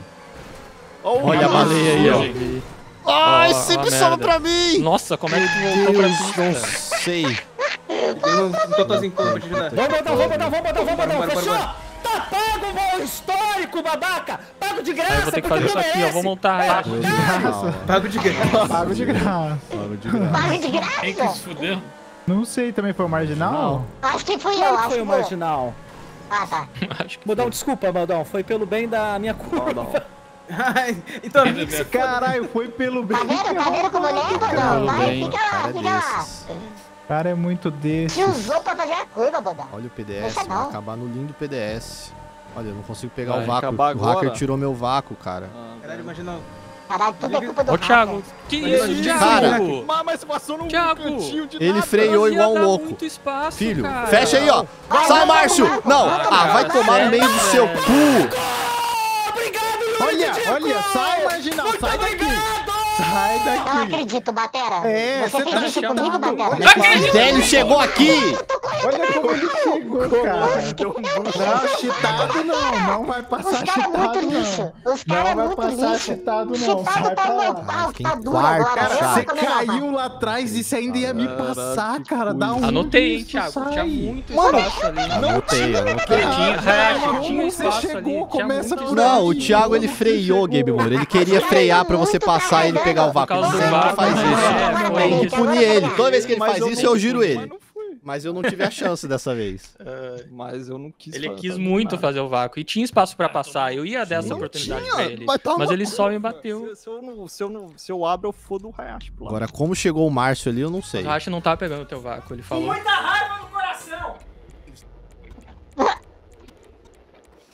Ó, o Olha a Marginal. baleia aí, ó. Gente. Ai, Ó, sempre ó a sobra merda. pra mim! Nossa, como é que tu voltou pra Deus, não pista? sei. Eu não, não tô sozinho como pra te ajudar. Vamos, Bodão, vamos, Bodão, vamos, Bodão, vamos, Bodão. Bora, bora, Fechou? bora. Tá pago o histórico, babaca. Pago de graça, Aí eu vou ter que porque fazer tu isso aqui, ó. merece. Vou montar a Hayashi. Deus do céu. Pago de graça. Pago de graça. Pago de graça. Pago de Quem que graça. se fudeu? Não sei, também foi o Marginal? Acho que fui eu, Claro acho que foi que o fui eu. marginal. Ah, tá. Acho que Bodão, desculpa, Bodão. Foi pelo bem da minha curva. Ai, então, Caralho, foi pelo bem. Tá vendo? Tá vendo como ele é, Bodão? Vai, bem, fica lá, Cara fica lá. desses. O cara é muito desse. Se usou pra fazer a curva, Bodão. Olha o P D S, Deixa vai não. acabar no lindo P D S. Olha, eu não consigo pegar Vai o vácuo. acabar O hacker agora? tirou meu vácuo, cara. caralho, imagina. Caralho, tudo é culpa do Ô, Thiago, hacker. que Mas, isso, cara, Thiago? Mas, mas passou num Thiago, cantinho de Ele nada. freou Mas ia igual um dar louco. muito espaço, Filho, cara. fecha aí, ó. Sai, Márcio! Não! Ah, vai tomar no meio do seu cu! Obrigado, Olha, Luiz olha, sai, Marginal, Muito sai daqui. obrigado. Sai Não daqui. acredito, Batera. É, Você você fez tá isso chamando. comigo, Batera? O Délio chegou aqui! Olha como ele chegou, cara. Não, cheatado não. Não vai Os passar caras é muito cheatado, lixo. não. Os caras Não é vai muito passar lixo. cheatado, não. Cheatado Sai tá pra meu lá. pau, Fiquem tá duro quarto, agora. chato. Eu Você vou comer meu caiu lá atrás e você ainda ia me passar, cara. Dá um Anotei, hein, isso, Thiago. sai. Tinha muito Mano, espaço ali. Anotei, anotei. Tinha, Cara, Hayashi, tinha como você espaço chegou? ali. Tinha Começa muito por espaço. Não, o Thiago ele freou, Gabe Moura. Ele queria frear pra você passar e ele pegar o vácuo. Por Ele causa do sempre vácuo, faz né? isso. É, foi Tem que isso. punir ele. Toda vez que ele Mas faz eu isso, não eu giro fui, ele. Mas não fui. Mas eu não tive a chance dessa vez. Mas eu não quis Ele fazer quis nada. muito fazer o vácuo. E tinha espaço pra passar. Eu ia dar essa Não oportunidade tinha, pra ele. mas tá Mas uma- ele só me bateu. Se, se eu não, se, eu não, se eu abro, eu fodo o Hayashi pro lado. Agora, como chegou o Márcio ali, eu não sei. O Hayashi não tá pegando o teu vácuo. Ele falou. Muita raiva no coração.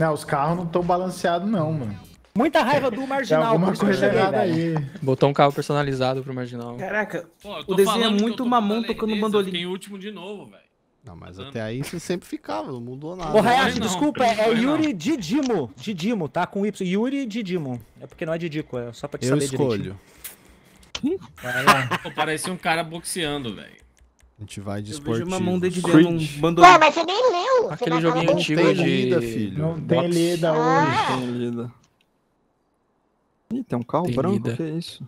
Não, os carros não estão balanceados não, mano. Muita raiva do Tem marginal. alguma por isso que eu coisa cheguei, errada velho. aí. Botou um carro personalizado pro marginal. Caraca, Pô, eu tô o desenho é falando que muito eu tô mamão falando tocando desse, bandolim. eu fiquei em último de novo, velho. Não, mas até aí você sempre ficava, não mudou nada. Ô, Hayashi, não, desculpa, é, é não. Yuri Didimo. Didimo, tá? Com Y. Yuri Didimo. É porque não é Didico, é só pra te Eu saber escolho. direitinho. Vai lá. Pô, parecia um cara boxeando, velho. A gente vai de Eu vejo esportivo. uma mão dedilhando um Ué, bandolim. mas você nem leu. Você Aquele vai joguinho falar antigo Tem de... lida, filho. Não tem Box. lida hoje. Ah, Tem lida. Ih, tem um carro Tem branco, lida. que é isso?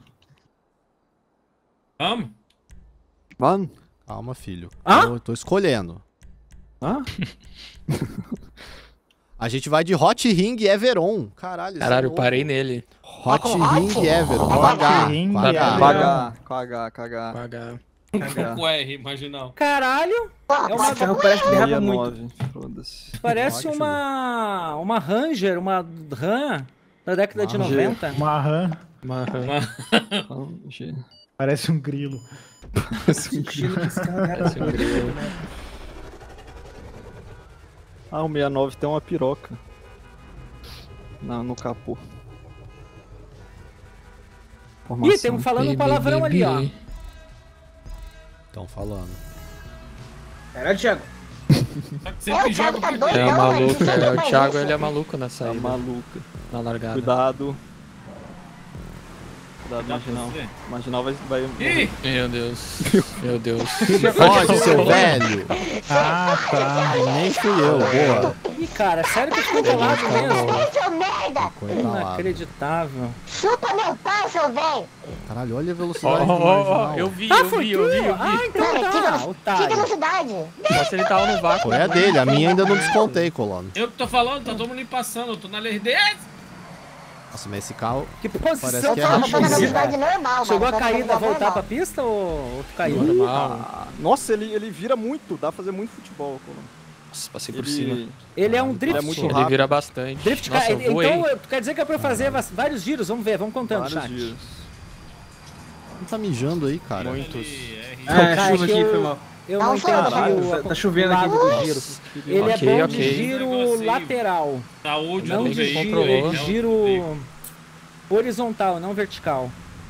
Vamos? Mano. Calma, filho. Hã? Eu tô escolhendo. Ah? A gente vai de Hot Ring Everon. Caralho, esse Caralho, é eu novo. parei nele. Hot Ring Everon. Com Hot H. Ring Com H. Everon. Com H, com H, com H. Com H. H. Com R, marginal. Caralho, é uma, Esse carro parece que derrapa muito. sessenta e nove, foda-se. parece Ótimo. uma, uma Ranger, uma RAM da década de Uma Ranger. noventa. Uma RAM. Uma... Ranger. Parece um grilo. Parece um grilo. Parece um grilo. Ah, o sessenta e nove tem uma piroca. Na, no capô. Ih, tem um falando um palavrão ali, ó. Estão falando. Caralho, Thiago. Só que sempre É, o joga Thiago tá por doido. É Não, maluco, mas é, o faz Thiago isso. ele é maluco na Tá saída, maluca. na largada. Cuidado. Cuidado, Dá pra marginal. você. Marginal vai... vai... Ih! Meu Deus, meu Deus. Pode, seu velho. Ah, tá. Nem fui eu, boa. Ih, cara, sério que ficou enrolado mesmo? Ai, seu merda. Coisa lá. Inacreditável. Chupa meu pau, seu velho. Caralho, olha a Ó, velocidade ó, do ó, marginal. eu vi, Ah, eu foi vi, tu? eu vi, eu vi. Ah, então Cara, que, tá, velo- que otário. velocidade. Só se ele tava no vácuo. Foi a dele, a minha ainda não descontei, Colono. Eu que tô falando, tá todo mundo me passando, eu tô na lerdez. Nossa, mas esse carro... Que Parece posição que é Eu tô na rapidinho. velocidade normal, Chegou mano. a Tô na cair da velocidade voltar pra normal. pista ou, ou tu caiu? Normal. Ah, nossa, ele, ele vira muito. Dá pra fazer muito futebol. Colono. Nossa, passei por cima. Ele... Ele é um Ele drift. é muito Ele rápido. vira bastante. Drift, Nossa, cara, eu voei. então tu quer dizer que é pra eu fazer va- vários giros? Vamos ver, vamos contando, Vários chat. dias. Não tá mijando aí, cara. Muitos. Ah, Cara, chuva que aqui, eu- foi mal. Eu Não, não entendi caralho, o, tá- tá chovendo o aqui. lado dos giros. Ele Ok, é bom ok. de giro Negocinho. lateral, Saúde não do de veículo. giro, controlou. é um giro veículo. horizontal, não vertical.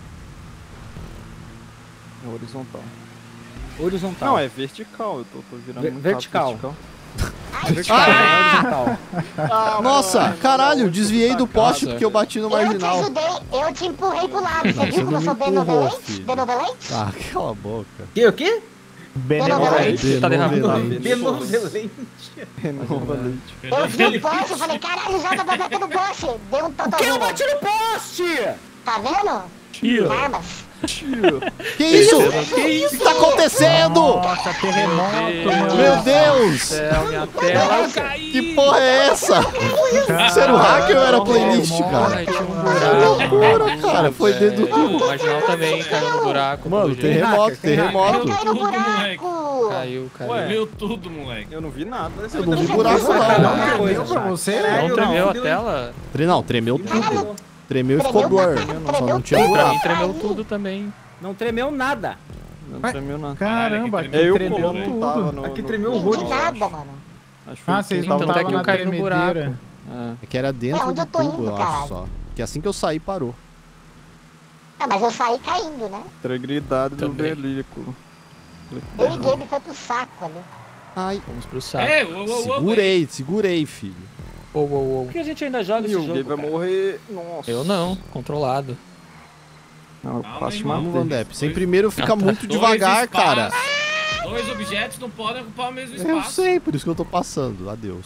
É horizontal. Horizontal. Não, é vertical. Eu tô, tô virando Ver- muito vertical. rápido, vertical, não é horizontal. Nossa, caralho, desviei do poste casa. porque eu bati no Eu te marginal. ajudei, eu te empurrei pro lado. Você Não, viu você como não eu sou me empurrou, benevolente? filho. Benevolente? Ah, cala a boca. Que, o quê? Benevolente. Tá derramando. Benevolente. Benevolente. Eu vi o poste, eu falei, caralho, joga pra dentro do poste. Deu um Que eu totozinho. bati no poste! Tá vendo? Tio. Armas. Que isso? O que tá acontecendo? Nossa, terremoto, mano. Meu Deus! Céu, minha tela. Que porra é essa? Você era o hacker ou era playlist, cara? Ai, tinha um Que buraco. loucura, cara. Foi dentro do cu. O marginal também caiu no buraco. Mano, pelo jeito. terremoto, Tem hacker, terremoto. Cai no Tudo, moleque. buraco. Caiu, caiu. Ué. Viu tudo, moleque. Eu não vi nada. Eu não vi buraco, Não, não. não, Tremeu pra você? Não tremeu a deu- tela? Tre- Não, tremeu tudo. Tremeu e ficou blur. Só não tinha Pra buraco. mim tremeu tudo também. Não tremeu nada. Não Mas- tremeu nada. Caramba, aqui Eu tremeu Colono não tava tudo. no... Aqui no- tremeu o no- rodo. Nada, mano. Acho que foi Ah, o vocês que não Tanto tava- é que estavam eu na caí no buraco. tremedeira. É. É que era dentro É onde do eu tô indo, tubo, eu acho caralho. só. Que assim que eu saí, parou. Ah, mas eu saí caindo, né? Integridade do Também. veículo. Eu e Gabe foi pro saco ali. Ai, Vamos pro saco. É, ô, ô, ô, segurei, segurei, filho. Uou, uou, uou. Por que a gente ainda joga E esse o Gabe jogo, vai cara? morrer. Nossa. Eu não, controlado. Não, eu Calma, quase te irmão. Vamos, matei. Vandep. Sem primeiro fica muito Dois devagar, espaços, cara. Dois objetos não podem ocupar o mesmo Eu espaço. sei, por isso que eu tô passando. Adeus.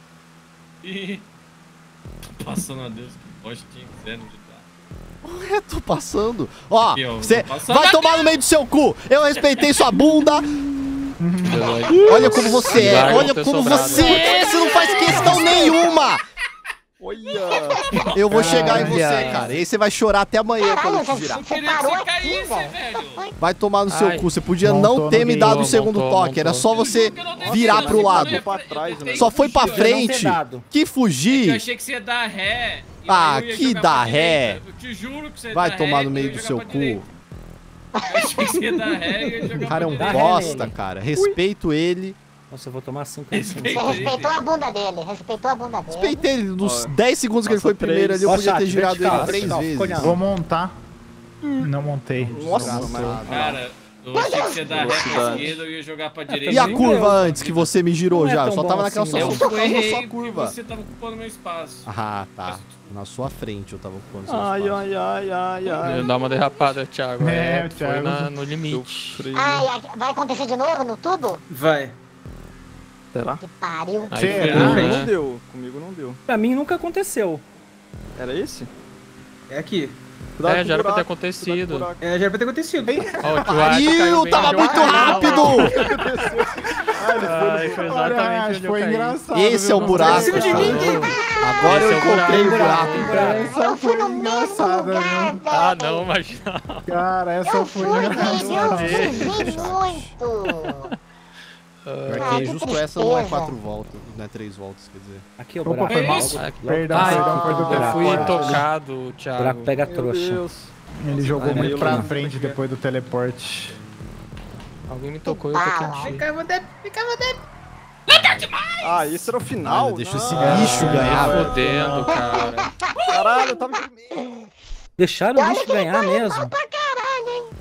E... Tô passando a Deus, que bosta tinha que ser no de trás. É, tô passando. Ó, Aqui, ó, você tô passando vai aqui. tomar no meio do seu cu. Eu respeitei sua bunda. Olha como você é. Larga Olha o teu como sobrado. você é. Você não faz questão nenhuma. Olha! Eu vou chegar em você, Olha. cara. E aí você vai chorar até amanhã quando eu Caralho, te virar. você Queria que parou você aqui, caísse, velho. velho. Vai tomar no seu Ai. cu. Você podia Montou não no ter me game. dado o Montou, segundo montou, toque. Era só montou. você Eu não dei virar nada, pro eu lado. falei, Pra eu trás, tentei né? Só foi pra fugir, Podia não ter frente. dado. Que Eu fugir. achei que você ia dar ré. e Ah, aí eu ia que jogar dá pra ré. direita. Eu te juro que você ia Vai dar tomar ré, no eu meio ia do jogar seu pra cu. direita. Eu achei que você ia dar ré e eu ia jogar O cara é um pra Dá direita. ré bosta, nele. cara. Respeito ele. Nossa, eu vou tomar cinco. Você respeitou a bunda dele, respeitou a bunda dele. Respeitei ele. Nos dez segundos que ele foi primeiro ali, eu podia ter girado ele três vezes. Vou montar. Não montei. Nossa, cara, eu achei que você ia dar ré pra esquerda, eu ia jogar pra direita. E a curva antes que você me girou já? Eu só tava naquela sua, Eu sua, errei sua curva. você tava ocupando meu espaço. Ah, tá. Na sua frente eu tava ocupando seu Ai, espaço. ai, ai, ai, ai. Eu dar uma derrapada, Thiago. É, É, o foi Thiago. na, no limite. Ai, vai acontecer de novo no tubo? Vai. Será? Que pariu. Aí Será? ferrou, Comigo né? não deu. Comigo não deu. Pra mim nunca aconteceu. Era esse? É aqui. Cuidado É, com já era pra ter buraco, acontecido. cuidado com buraco. É, já era pra ter acontecido. Ó, o tio Arte caiu Pariu, bem tava onde eu muito caí. rápido! Ai, foi exatamente onde eu Foi caí. engraçado. Esse é o viu? buraco. Em cima de mim, cara. Agora eu Esse é o encontrei o buraco. buraco. Essa foi engraçada, viu? Ah, não, imagina. Cara, essa Eu foi fui, engraçada. eu vivi muito. Pior que justo essa não é quatro voltas, não é três voltas, quer dizer. Aqui é o Opa, buraco. foi mal. Logo- Perdão, Ai, perdão, foi do eu buraco. fui Olha, tocado, O Thiago. buraco pega Meu trouxa. Deus. Ele jogou Ai, muito meu pra Deus. frente depois do teleporte. Alguém me tocou e eu toquei em ti. Fica, vou dar, fica, vou dar. Ah, esse era o final? Olha, deixa esse Não. lixo ganhar, Tá velho. fodendo, cara. Caralho, eu tava... Deixaram o bicho ganhar mesmo. Pra caralho, hein?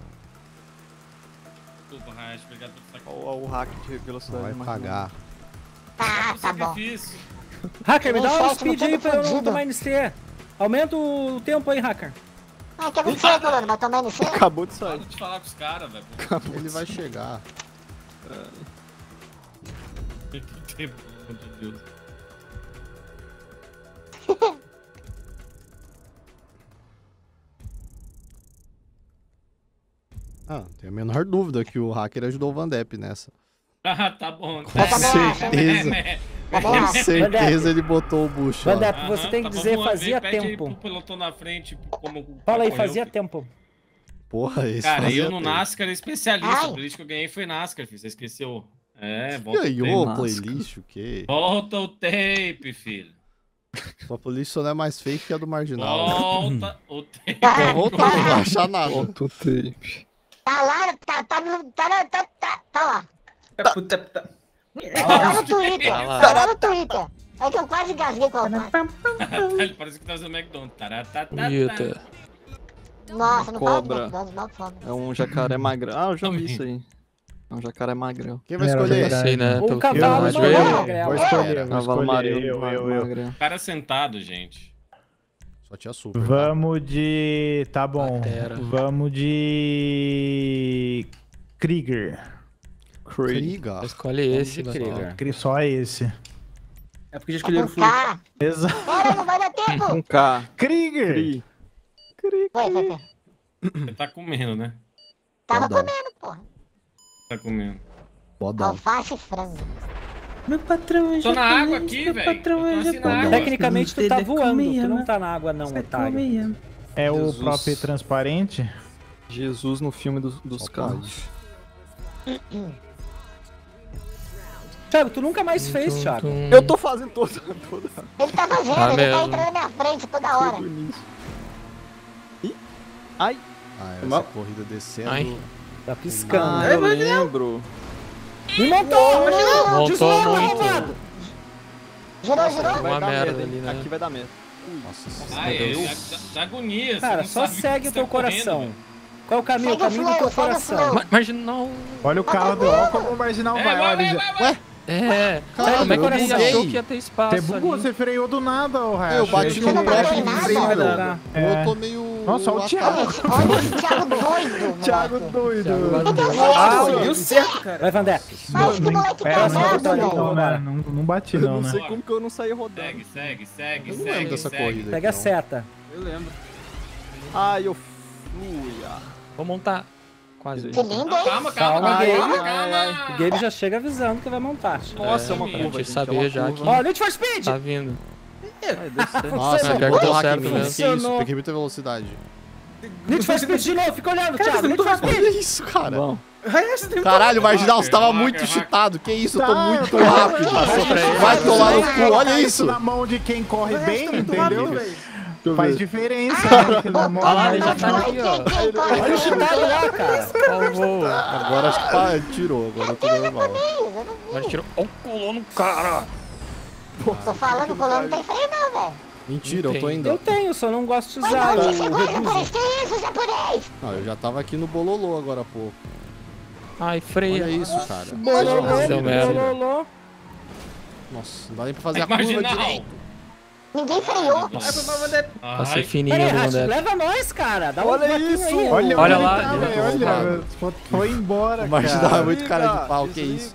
Desculpa, Rash, obrigado pelo sacrifício. Ó, o hack de velocidade. Vai máxima. pagar. Tá, tá bom. Sacrifício. Hacker, me dá um Inseto speed no aí todo pra eu não fudido. tomar N C. Aumenta o tempo aí, Hacker. Ah, que aconteceu, Bruno? Vai tomar N C? Acabou de Para sair. de falar com os caras, velho. Ele vai chegar. Que tempo, pelo amor de Deus. Ah, tem a menor dúvida que o hacker ajudou o Van Depp nessa. Ah, tá bom. Com certeza. Com certeza ele botou o bucho. ó. Vandep, você tem que dizer fazia tempo. O pelotão na frente, como Fala aí, correu. fazia tempo. Porra, esse Cara, fazia eu no tempo. NASCAR era especialista. Ai. O playlist que eu ganhei foi NASCAR, filho. Você esqueceu? É, volta o Ganhou tape. o playlist, o quê? Volta o tape, filho. Sua playlist só não é mais fake que a do Marginal. Volta o tape. Não voltou, não vai achar nada. Volta o tape. Tá lá, tá, tá, no- tá, tá, tá, tá, tá lá. Tá, puta, tá. Tá no Twitter, Tá lá. tá lá no Twitter. É que eu quase gasguei com o pai. Ele parece que tá usando McDonald's. Taratatata. Eita. Nossa, não fala de Cobra. McDonald's, não, por favor. É um jacaré magrão. Ah, eu já vi isso aí. É um jacaré magrão. Quem vai Era escolher? verdade. Sei, né? O Pelo cavalo que não eu é vejo. magrelo. Vou escolher, vou Cavalo escolher. marinho, Eu, eu, eu. magrão. Cara sentado, gente. Só tinha super. Vamos de... Tá bom. Pantera. Vamos de... Krieger. Creed. Krieger. Escolhe esse, Vamos de Natal. Krieger. Cri- Só esse. É porque já É escolheram o com fluxo. K. Exato. Bora, não vai dar tempo. Um K. Krieger. Cri. Foi, foi, foi. Você tá comendo, né? Tava Bodão. comendo, porra. Tá comendo. Bodão. Alface e frango. Meu patrão é Tô na japonês, água aqui, meu velho. patrão Eu tô é assim na japonês. água. Tecnicamente tu tá Ele é voando, comia, tu não né? tá na água não, Você otário. comia. É o Jesus. próprio transparente? Jesus no filme dos, dos Só carros. Thiago, tu nunca mais fez, Tum, Thiago. tum. Eu tô fazendo toda. toda Ele tá fazendo, Tá ele tá mesmo. entrando na minha frente toda hora. tudo nisso. Ih. Ai. Ah, essa Mal. corrida descendo. Ai. Tá piscando. Ah, eu lembro. Me montou! Montou Desmonta, muito. arrombado. Girou, girou. Vai Uma dar merda merda, ali, hein? né? Aqui vai dar merda. Nossa, Ai, meu é, Deus. dá, dá agonia. você Cara, não só sabe segue o que teu você tá correndo, coração. velho. Qual é o caminho? O Segue o caminho do flow, teu segue o coração. flow. Ma- Mas não. Olha o carro do ó como o marginal É, vai. vai, Olha, vai, já- vai, vai. É. Cara, Como é que eu ele buguei. achou que ia ter espaço Você bugou, ali? você freou do nada, ô Racha. Eu bati Você no não próprio pegou em nada, incrível. Tá. É. Eu tô meio. Nossa, olha o Thiago. atado. Olha esse Thiago doido, Thiago moleque. doido. Meu Deus, Ah, velho. deu certo, cara. Vai, Vandep. Mas que moleque É, não pesado, bati velho. não, né? Não, não bati Eu não, não né? sei como que eu não saí rodando. Segue, segue, segue, Eu não segue, lembro dessa segue. corrida. Pega a aqui, não. seta. Eu lembro. Ai, eu fui. ah. Vou montar. Quase. Que lindo, Não, hein? calma, calma, Calma, calma, Gabe. calma, Ai, ai, calma. O Gabe já chega avisando que vai montar. Nossa, é, uma É, curva, gente, gente. sabia é uma já curva. Ó, Need for Speed! Tá vindo. Ai, deu certo. Nossa, Você pior não que deu foi? certo mesmo. Que isso, Funcionou. peguei muita velocidade. Need for Speed de novo, fica olhando, Cara, Thiago. você Need for não Speed! Olha isso, cara. Bom, Caralho, Marginal, você tava Hacker, muito hacker, cheatado. Que isso, eu tô Tá, muito eu tô- rápido. Passou pra ele. Vai tomar no cu, olha Colocar isso. na mão de quem corre bem, entendeu? Faz diferença, né? Que não Olha lá, ele já tá aqui, ó. Olha o chutado lá, cara. Salvou. Agora acho que pá, tirou, agora tá normal. Mas tirou. Ó, colou no cara. Tô falando, o colão não tem freio não, velho. Mentira, eu tô indo. Eu tenho, só não gosto de Mas usar. onde Eu você vai reduzo. aparecer isso, japonês? Não, eu já tava aqui no bololô agora há pouco. Ai, freia. Olha isso, cara. Bololô, Deu merda. bololô. Nossa, não dá nem pra fazer É a curva marginal. direito. Ninguém freou. Passei Ai, fininho Pera aí, no Racha, Mandep. leva nós, cara. Dá Olha um pouquinho isso! aí. Olha, Olha onde lá, ele tá, ele velho, tá olha, voltado. foi- foi embora, O Marginal é cara. muito cara de pau, que isso?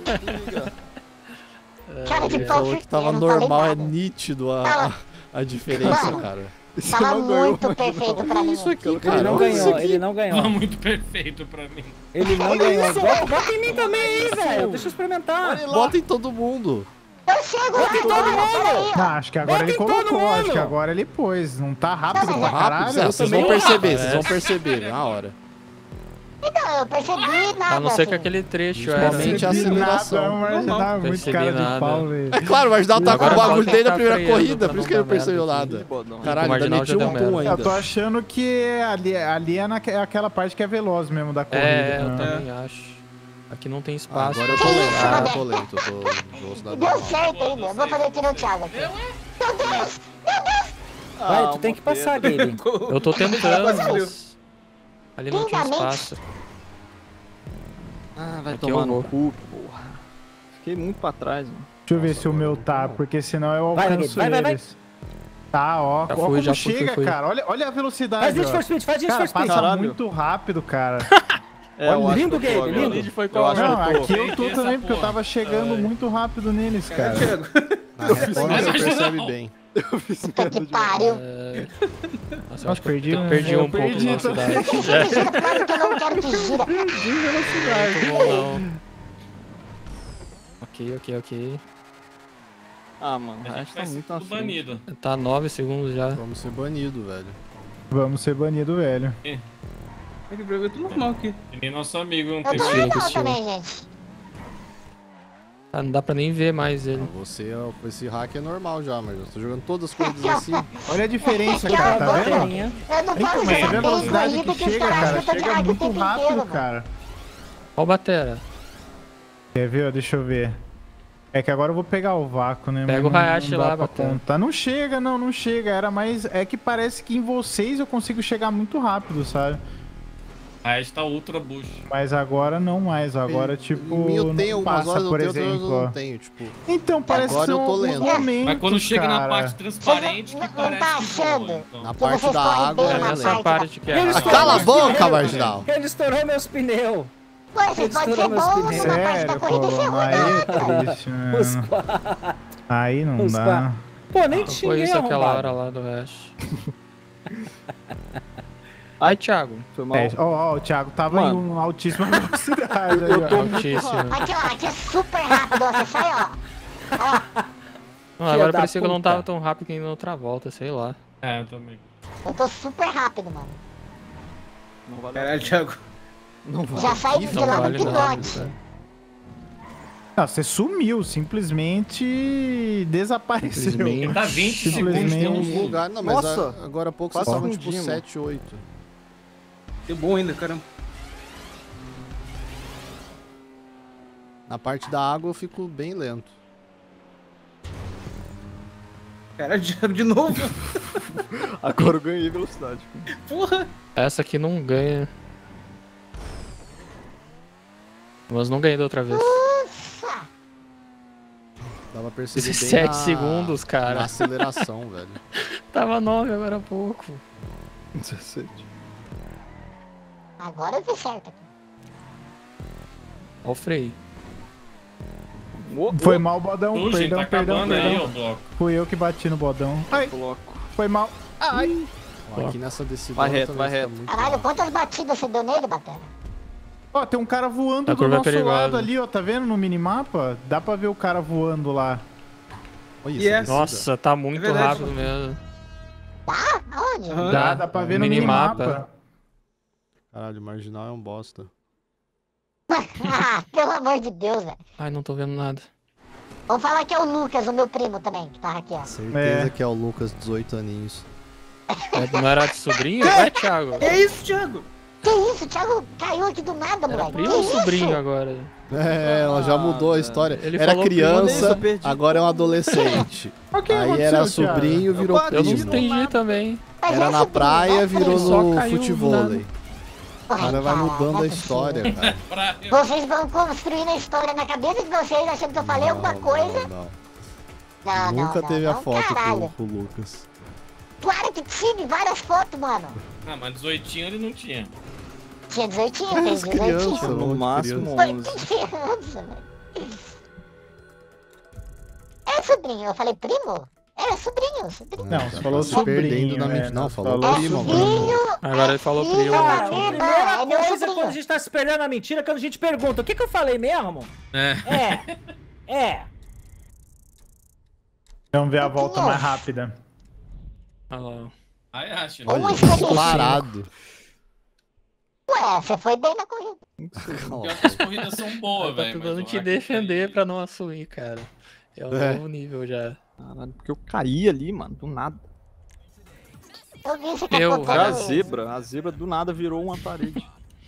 Cara de Ele pau falou que tava certeiro, não falei normal, é nada. nítido a, a, a diferença, Mano, cara. Tava muito perfeito pra mim. Isso aqui, Ele cara. não olha isso ganhou, aqui. ele não Tá ganhou. muito perfeito pra mim. Ele não ganhou. Bota, bota em mim também aí, velho. Deixa eu experimentar. Bota em todo mundo. Eu chego lá, Bota em todo agora, mundo. peraí, Não, ó. acho que agora Bota ele em todo colocou, acho mundo. que agora ele pôs. Não tá rápido Não, pra mas caralho? Rápido, vocês vão também perceber, rápido, vocês é. vão perceber na hora. Então, eu percebi nada. A não ser que assim. aquele trecho era. Principalmente a Percebi nada, aceleração. o Marginal é muito Percebi cara nada. de pau, velho. É claro, o Marginal tá com Agora o bagulho só desde a tá primeira freando corrida, pra por não isso que ele não dar percebeu merda nada. O Caralho, ainda Marginal meti já deu um merda. pum Eu ainda. tô achando que ali, ali é, naque- é aquela parte que é veloz mesmo da corrida. É, eu né? também acho. Aqui não tem Ah, espaço. agora eu tô lento, agora eu tô lento, eu tô velocidade Deu normal. certo ainda. Eu vou fazer que nem o Thiago aqui. Meu Deus! Vai, tu tem que passar, Gabe. Eu tô tentando, mas. Ali não tinha espaço. Ah, vai Aqui tomar eu no vou. cu, porra. Fiquei muito pra trás, mano. Deixa eu ver se o meu tá, porque senão eu Vai, alcanço vai, vai, vai. eles. Tá, ó. Já ó fui, como já fui, chega, fui, fui. cara. Olha, olha a velocidade, Faz Need ó. for Speed, faz Need Cara, for Speed. passa Caralho. muito rápido, cara. É, eu acho lindo que eu tô game, agora. lindo. Foi Eu qual? acho Não, que eu tô. aqui eu tô Essa também, porque eu porra. tava chegando muito rápido neles, cara. Na reta Mas você acho percebe não. bem. Puta que pariu. É... Nossa, eu Nossa, acho que perdi, eu né? perdi Eu um pouco de perdi velocidade. Gira pro lado que eu não quero que gira. Muito bom, não. Ok, ok, ok. Ah, mano, A o gente resto vai tá ser muito na tudo frente. banido. Tá nove segundos já. Vamos ser banido, velho. Vamos ser banido, velho. É que pra ver tudo normal aqui. E nem nosso amigo não Eu tem tô Sim, legal sim. também, gente. Ah, não dá pra nem ver mais ele. Você, é- esse hack é normal já, mas eu tô jogando todas as coisas assim. Olha a diferença, cara, tá vendo? Bateria. Eu não Então, posso mas você vê a jogar bem velocidade corrida que que os chega, caras cara. acham que eu tô de Chega hack o muito tempo rápido, inteiro, mano. cara. Ó o Batera. Quer ver? Ó, deixa eu ver. É que agora eu vou pegar o vácuo, né? Pega mas o não- Hayashi não dá lá, pra Batera. contar. Não chega, não, não chega. Era mais... É que parece que em vocês eu consigo chegar muito rápido, sabe? A gente tá ultra bush. Mas agora não mais. Agora, tipo, Em mim eu tenho não algumas passa, horas, eu por tenho outras exemplo. eu ó. não tenho, tipo... Então, parece Agora que eu são tô alguns lento. momentos, Mas quando chega na cara. parte transparente, que Não parece tá que achando? voa, então. Na Que parte vocês da correm água, bem eu na não Essa lembro. parte que é. Eles Ah, estourou cala a meus boca, pneus. Marginal! Ele estourou meus pneus. Pô, vocês podem ser estourou meus bons pneus. numa parte da Sério, corrida e ser pô, ruim aí na é outra. triste, Os mano. quatro. Aí não Os dá. quatro. Pô, nem Não te foi xinguei, isso aquela arrombado. hora lá do Hash. Ai, Thiago. Foi mal. É, ó, ó, o Thiago tava Mano. em uma altíssima velocidade. aí, ó. Altíssimo. Aqui, ó, aqui é super rápido, ó, você sai, ó. Ó, Não, agora da parecia que eu não puta. tava tão rápido que nem na outra volta, sei lá. É, eu também. eu tô super rápido, mano. Não valeu. Caralho, Thiago. Não valeu. Já saí de Não lá do vale nada, pinote. sabe? Não, você sumiu, simplesmente desapareceu. Simplesmente. Ele tá vinte Simplesmente. segundos, Tem tem uns uns lugares... Não, mas Nossa, a- agora há pouco vocês quase estavam tipo fundimos. sete, oito. Deu bom ainda, caramba. Na parte da água eu fico bem lento. Caralho, Thiago de novo. Agora eu ganhei velocidade. Porra. Essa aqui não ganha. Mas não ganhei da outra vez. Ufa! Dá pra perceber bem dezessete na- segundos, cara. Na aceleração, velho. Tava nove agora há pouco. dezessete. Agora eu vi certo aqui. Ó o freio. Foi mal, bodão. Puxa, ele Perdão, tá perdão, acabando aí, perdão. ó, bloco. Fui eu que bati no bodão. Ai, Coloco. foi mal. Ai. Ó, aqui nessa decisão Vai reto, também vai tá reto. muito Caralho, rápido. quantas batidas você deu nele, Batera? Ó, tem um cara voando A do curva é nosso perigosa. lado ali, ó. Tá vendo no minimapa? Dá pra ver o cara voando lá. Olha E isso, é- descida. Nossa, tá muito verdade. rápido mesmo. Aonde? Aham. Dá, dá pra ver no minimapa. Caralho, o Marginal é um bosta. Ah, pelo amor de Deus, velho. Ai, não tô vendo nada. Vamos falar que é o Lucas, o meu primo também, que tava aqui, ó. Certeza É. que é o Lucas, dezoito aninhos. É, não era de sobrinho? Vai, Thiago. Que isso, Thiago? Que isso? O Thiago caiu aqui do nada, Era moleque. primo Que ou isso? sobrinho agora? É, ela já mudou a história. Ele Era falou criança, primo, eu agora é um adolescente. O que Aí aconteceu, era Thiago? sobrinho, virou Eu Eu não primo. entendi também. Mas Era é na sobrinho, praia, né? virou Só no caiu do futevôlei. Ai, Agora vai cara, mudando não a é história, cara. Pra... Vocês vão construindo a história na cabeça de vocês, achando que eu falei alguma Não, coisa. não, não. Não, não, Nunca não, teve não, a foto com, caralho. com o Lucas. Claro que tive várias fotos, mano. Ah, mas dezoitinho ele não tinha. Tinha dezoito, As fez crianças, dezoito. No mano, máximo criança. onze. Que criança, velho. É sobrinho, eu falei primo? É sobrinho, sobrinho. Não, tá- você falou tá se perdendo sobrinho, na é, mente. Não, nós falou falou primo agora. Filho, Agora ele falou filho, primo. Cara, a primo, primeira é meu coisa sobrinho. quando a gente tá se perdendo na mentira é quando a gente pergunta, o que que eu falei mesmo? É. É, é. Vamos ver a volta mais rápida. Olha lá. Aí acho. Uma Olha, escolha. parado. Ué, você foi bem na corrida. Pior que as corridas são boas, Tá velho. tentando mas o te hack defender tá pra não assumir, cara. É um É. novo nível já. Caralho, porque eu caí ali, mano, do nada. Eu vi você Eu, capotando. A zebra, a zebra do nada virou uma parede.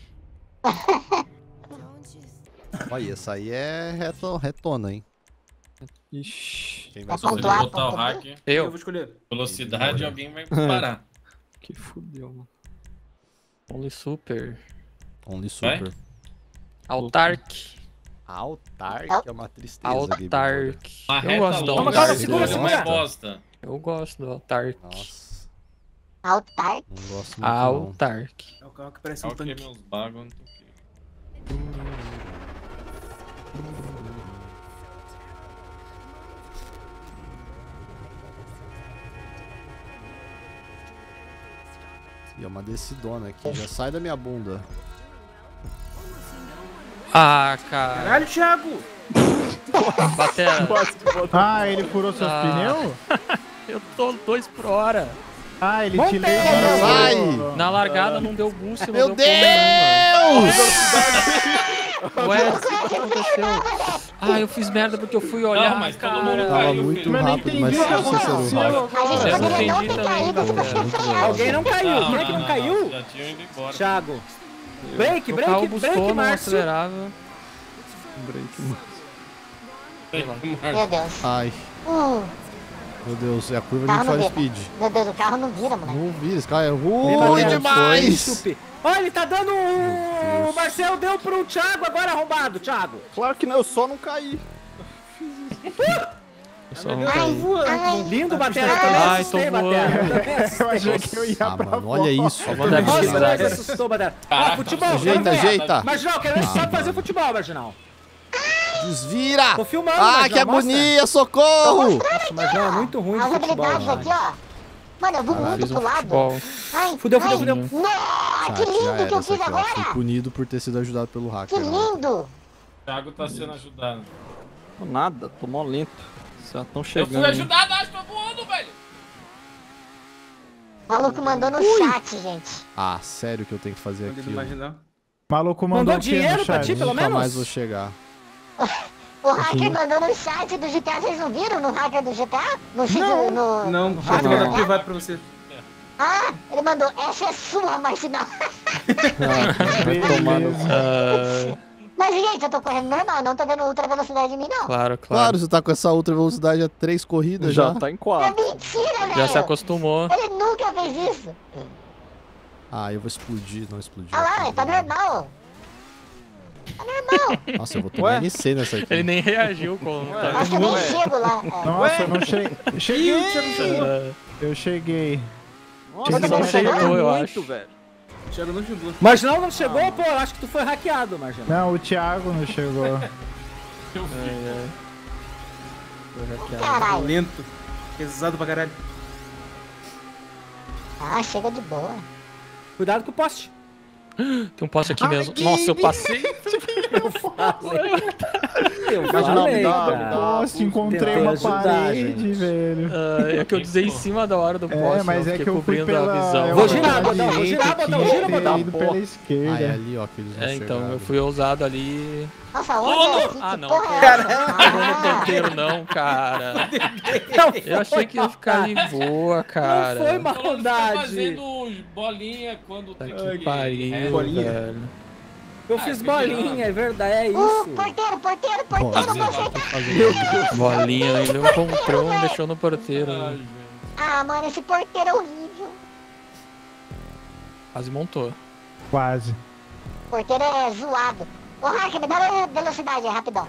Olha, essa aí é reto, retona, hein? Ixi, Quem vai Tá Se sofrer? você pontuado, botar o pontuado. hack, Eu? vou escolher. velocidade, alguém vai parar. que fudeu, mano. Only Super. Only Vai? Super. Autark. Autark é uma tristeza. Gabe Autark. Uma Eu reta gosto do longa, Calma, calma, Autark. segura, é uma segura. bosta. Eu gosto do Autark. Moura. Nossa, Altar. não gosto muito não. Autark. É o carro que parece um Qual que é tanque. meus bagos, eu não toquei. E é uma descidona aqui, já sai da minha bunda. Ah, cara. Caralho, Thiago! Batera. Ah, ele furou seus Ah. pneus? Eu tô dois por hora. Ah, ele te Monteiro! levou. Sai! Na largada não deu boost, não Meu deu porra Deus! nenhuma. Ué, o que aconteceu? Ah, eu fiz merda porque eu fui olhar, Não, mas todo cara. mundo Tava caiu, muito filho. Mas não rápido, mas entendi o que se você aconteceu. não A gente Eu poderia não entendi ter também, caído se Batera. você fosse real. Alguém não caiu. Não, Quem é que não não, caiu? Já tinham ido embora. Thiago. Break, O carro break, bustou, break, não Márcio. acelerava. Break, mano. Meu Deus. Ai, Uh, meu Deus, é a curva Carro de não for vira. Speed. meu Deus, o carro não vira, moleque. Não vira, esse cara é Ele ruim bateu, demais! Chupi. Olha, ele tá dando um... O Marcel deu pro Thiago agora arrombado, Thiago. Claro que não, eu só não caí. Eu só não Ai, caí. ai. Lindo, Batera. Eu também Ai, assustei, tô voando. Batera. Eu achei que eu ia Ah, pra mano, olha isso. Ó, vou dar Nossa, risada. você assustou, Batera. Ó, Caraca, futebol, quero Ajeita, ver. ajeita. Marginal, quero ver você sabe fazer futebol, Marginal. Desvira! Tô filmando, Ah, Marginal, que mostra. agonia, socorro! Nossa, Marginal é muito ruim As de futebol. habilidades mano. aqui, ó. Mano, eu vou Caralho, muito Fiz um pro lado. futebol. Ai, Fudeu, fudeu, ai. fudeu. Nossa, que Chat, já lindo que era eu essa fiz aqui, ó. Fui agora. punido por ter sido ajudado pelo Que hacker. né? lindo. O Thiago tá sendo ajudado. Nada, tô mó lento. Já tão Eu chegando. fui ajudado, acho que tô voando, velho. O maluco mandou no chat, gente. Ah, sério que eu tenho que fazer aquilo? O maluco mandou, Mandou o quê dinheiro no pra chat? ti, pelo Nunca menos? mais vou chegar. O hacker mandou no chat do G T A, vocês não viram no hacker do G T A? No X, no, no... Não, no hacker hacker da do- privado pra você. Ah, ele mandou, essa é sua, Marcinal. Vai tomar no Ah, Mas, gente, eu tô correndo normal, não tô dando ultra velocidade em mim, não. claro, Claro, claro. você tá com essa ultra velocidade há três corridas Já já. tá em É quatro. mentira, velho. Já se acostumou. Ele nunca fez isso. Ah, eu vou explodir, não explodir. Olha lá, tá normal. Tá normal. Nossa, eu vou tomar Ué? N C nessa aqui. Ele nem reagiu com. Tá Acho que eu nem chego lá. É. Nossa, eu não cheguei. Cheguei! Ah, Eu cheguei. Nossa, Todo só mundo chegou, chegou? eu muito, acho. velho. Marginal não chegou, pô, eu acho que tu foi hackeado, Marginal. Não, o Thiago não chegou. Eu vi. É, Foi hackeado. Caralho. Lento. Pesado pra caralho. Ah, chega de boa. Cuidado com o poste. Tem um poste aqui mesmo. Nossa, eu passei. Eu falei. Eu Mas não, falei, dá, cara. Nossa, encontrei Tentei uma ajudar, parede, gente. velho. Ah, é que eu desei em cima da hora do poste. É, mas eu é fiquei que eu fui cobrindo pela... a visão. eu Vou fui girar, pela botão, vou direita, girar, botão, tinha gira, que ter botão. ido pela Ah, é esquerda. ali, ó, que eles É, então, eu enxergaram. fui ousado ali. Nossa, onde é? Ah, Que não. porra é Cara, essa? não vou no ponteiro, não, cara. Eu achei que ia ficar de boa, cara. Não foi Falou que tá maldade. fazendo bolinha quando Tá tem que que... pariu, É, bolinha. velho. Eu fiz bolinha, é verdade, é Uh, isso. porteiro, porteiro, porteiro, você... Bolinha, ainda encontrou um, deixou no porteiro. Ah, né? gente. Ah, mano, esse porteiro é horrível. Quase montou. Quase. O porteiro é zoado. Ô, Hack, me dá velocidade aí, rapidão.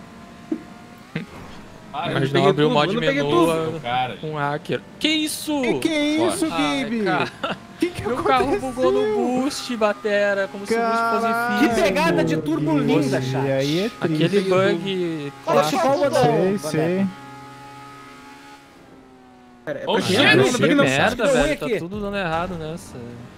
Ah, eu Mas peguei não abriu o tudo, mod eu não peguei menu tudo, cara. com hacker. Que isso? Que que é isso, Ai, Gabe? cara. Que que Meu carro aconteceu? bugou no boost, batera, como se o boost fosse Caralho, Que físico. pegada de turbo linda, Gabe, chat. aí é triste. Aquele bug Deixa clássico. eu ver. Sei, sei. Oxê, Ah, não, que não peguei não. merda, Deu ruim velho. Tá aqui. tudo dando errado nessa.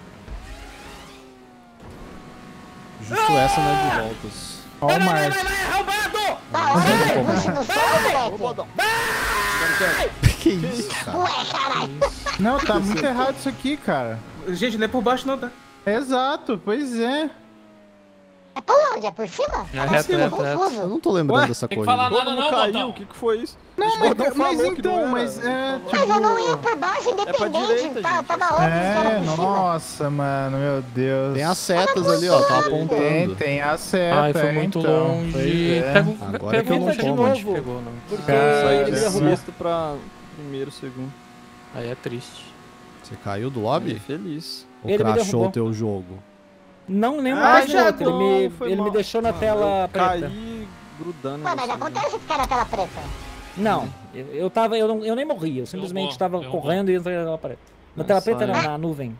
Justo essa, né, de voltas. Ó o Márcio. Tá, olha, puxa no sol, moleque. Que isso, cara? Ué, caralho. Não, tá muito errado isso aqui, cara. Gente, não é por baixo não, tá? Exato, pois é. É por onde? É por cima? É reto, Tô reto, reto. Eu confuso. não tô lembrando Ué, dessa Tem que corrida. falar nada não, Caiu, Botão. o que que foi isso? Não, Esse mas, botão mas falou que não então, era. mas é, Mas eu não ia tipo... por baixo, independente. direita, tá, gente. tava óbvio que era É, por cima. nossa, mano, meu Deus. Tem as setas ali, ó, tá Tem, apontando. tem a seta, Ai, foi é, muito então, longe. pois é. Pega o Agora pega que eu o não de como. novo. Pegou, não. Porque Cara, ele é derrubou. Sexto pra primeiro, segundo. Aí é triste. Você caiu do Fiquei lobby? feliz. Ou Ele me crashou derrubou. o teu jogo? Não, nem Ah, mais já no outro. Ele não, me, foi ele me mal. deixou na Mano, tela eu preta. caí grudando. Ué, mas nesse- acontece ficar na tela preta. Não, eu, eu tava. Eu, não, eu nem morri, eu simplesmente Derrubou, tava derrubou. correndo e entrei na tela preta. Na Não, tela só preta eu. não, na nuvem.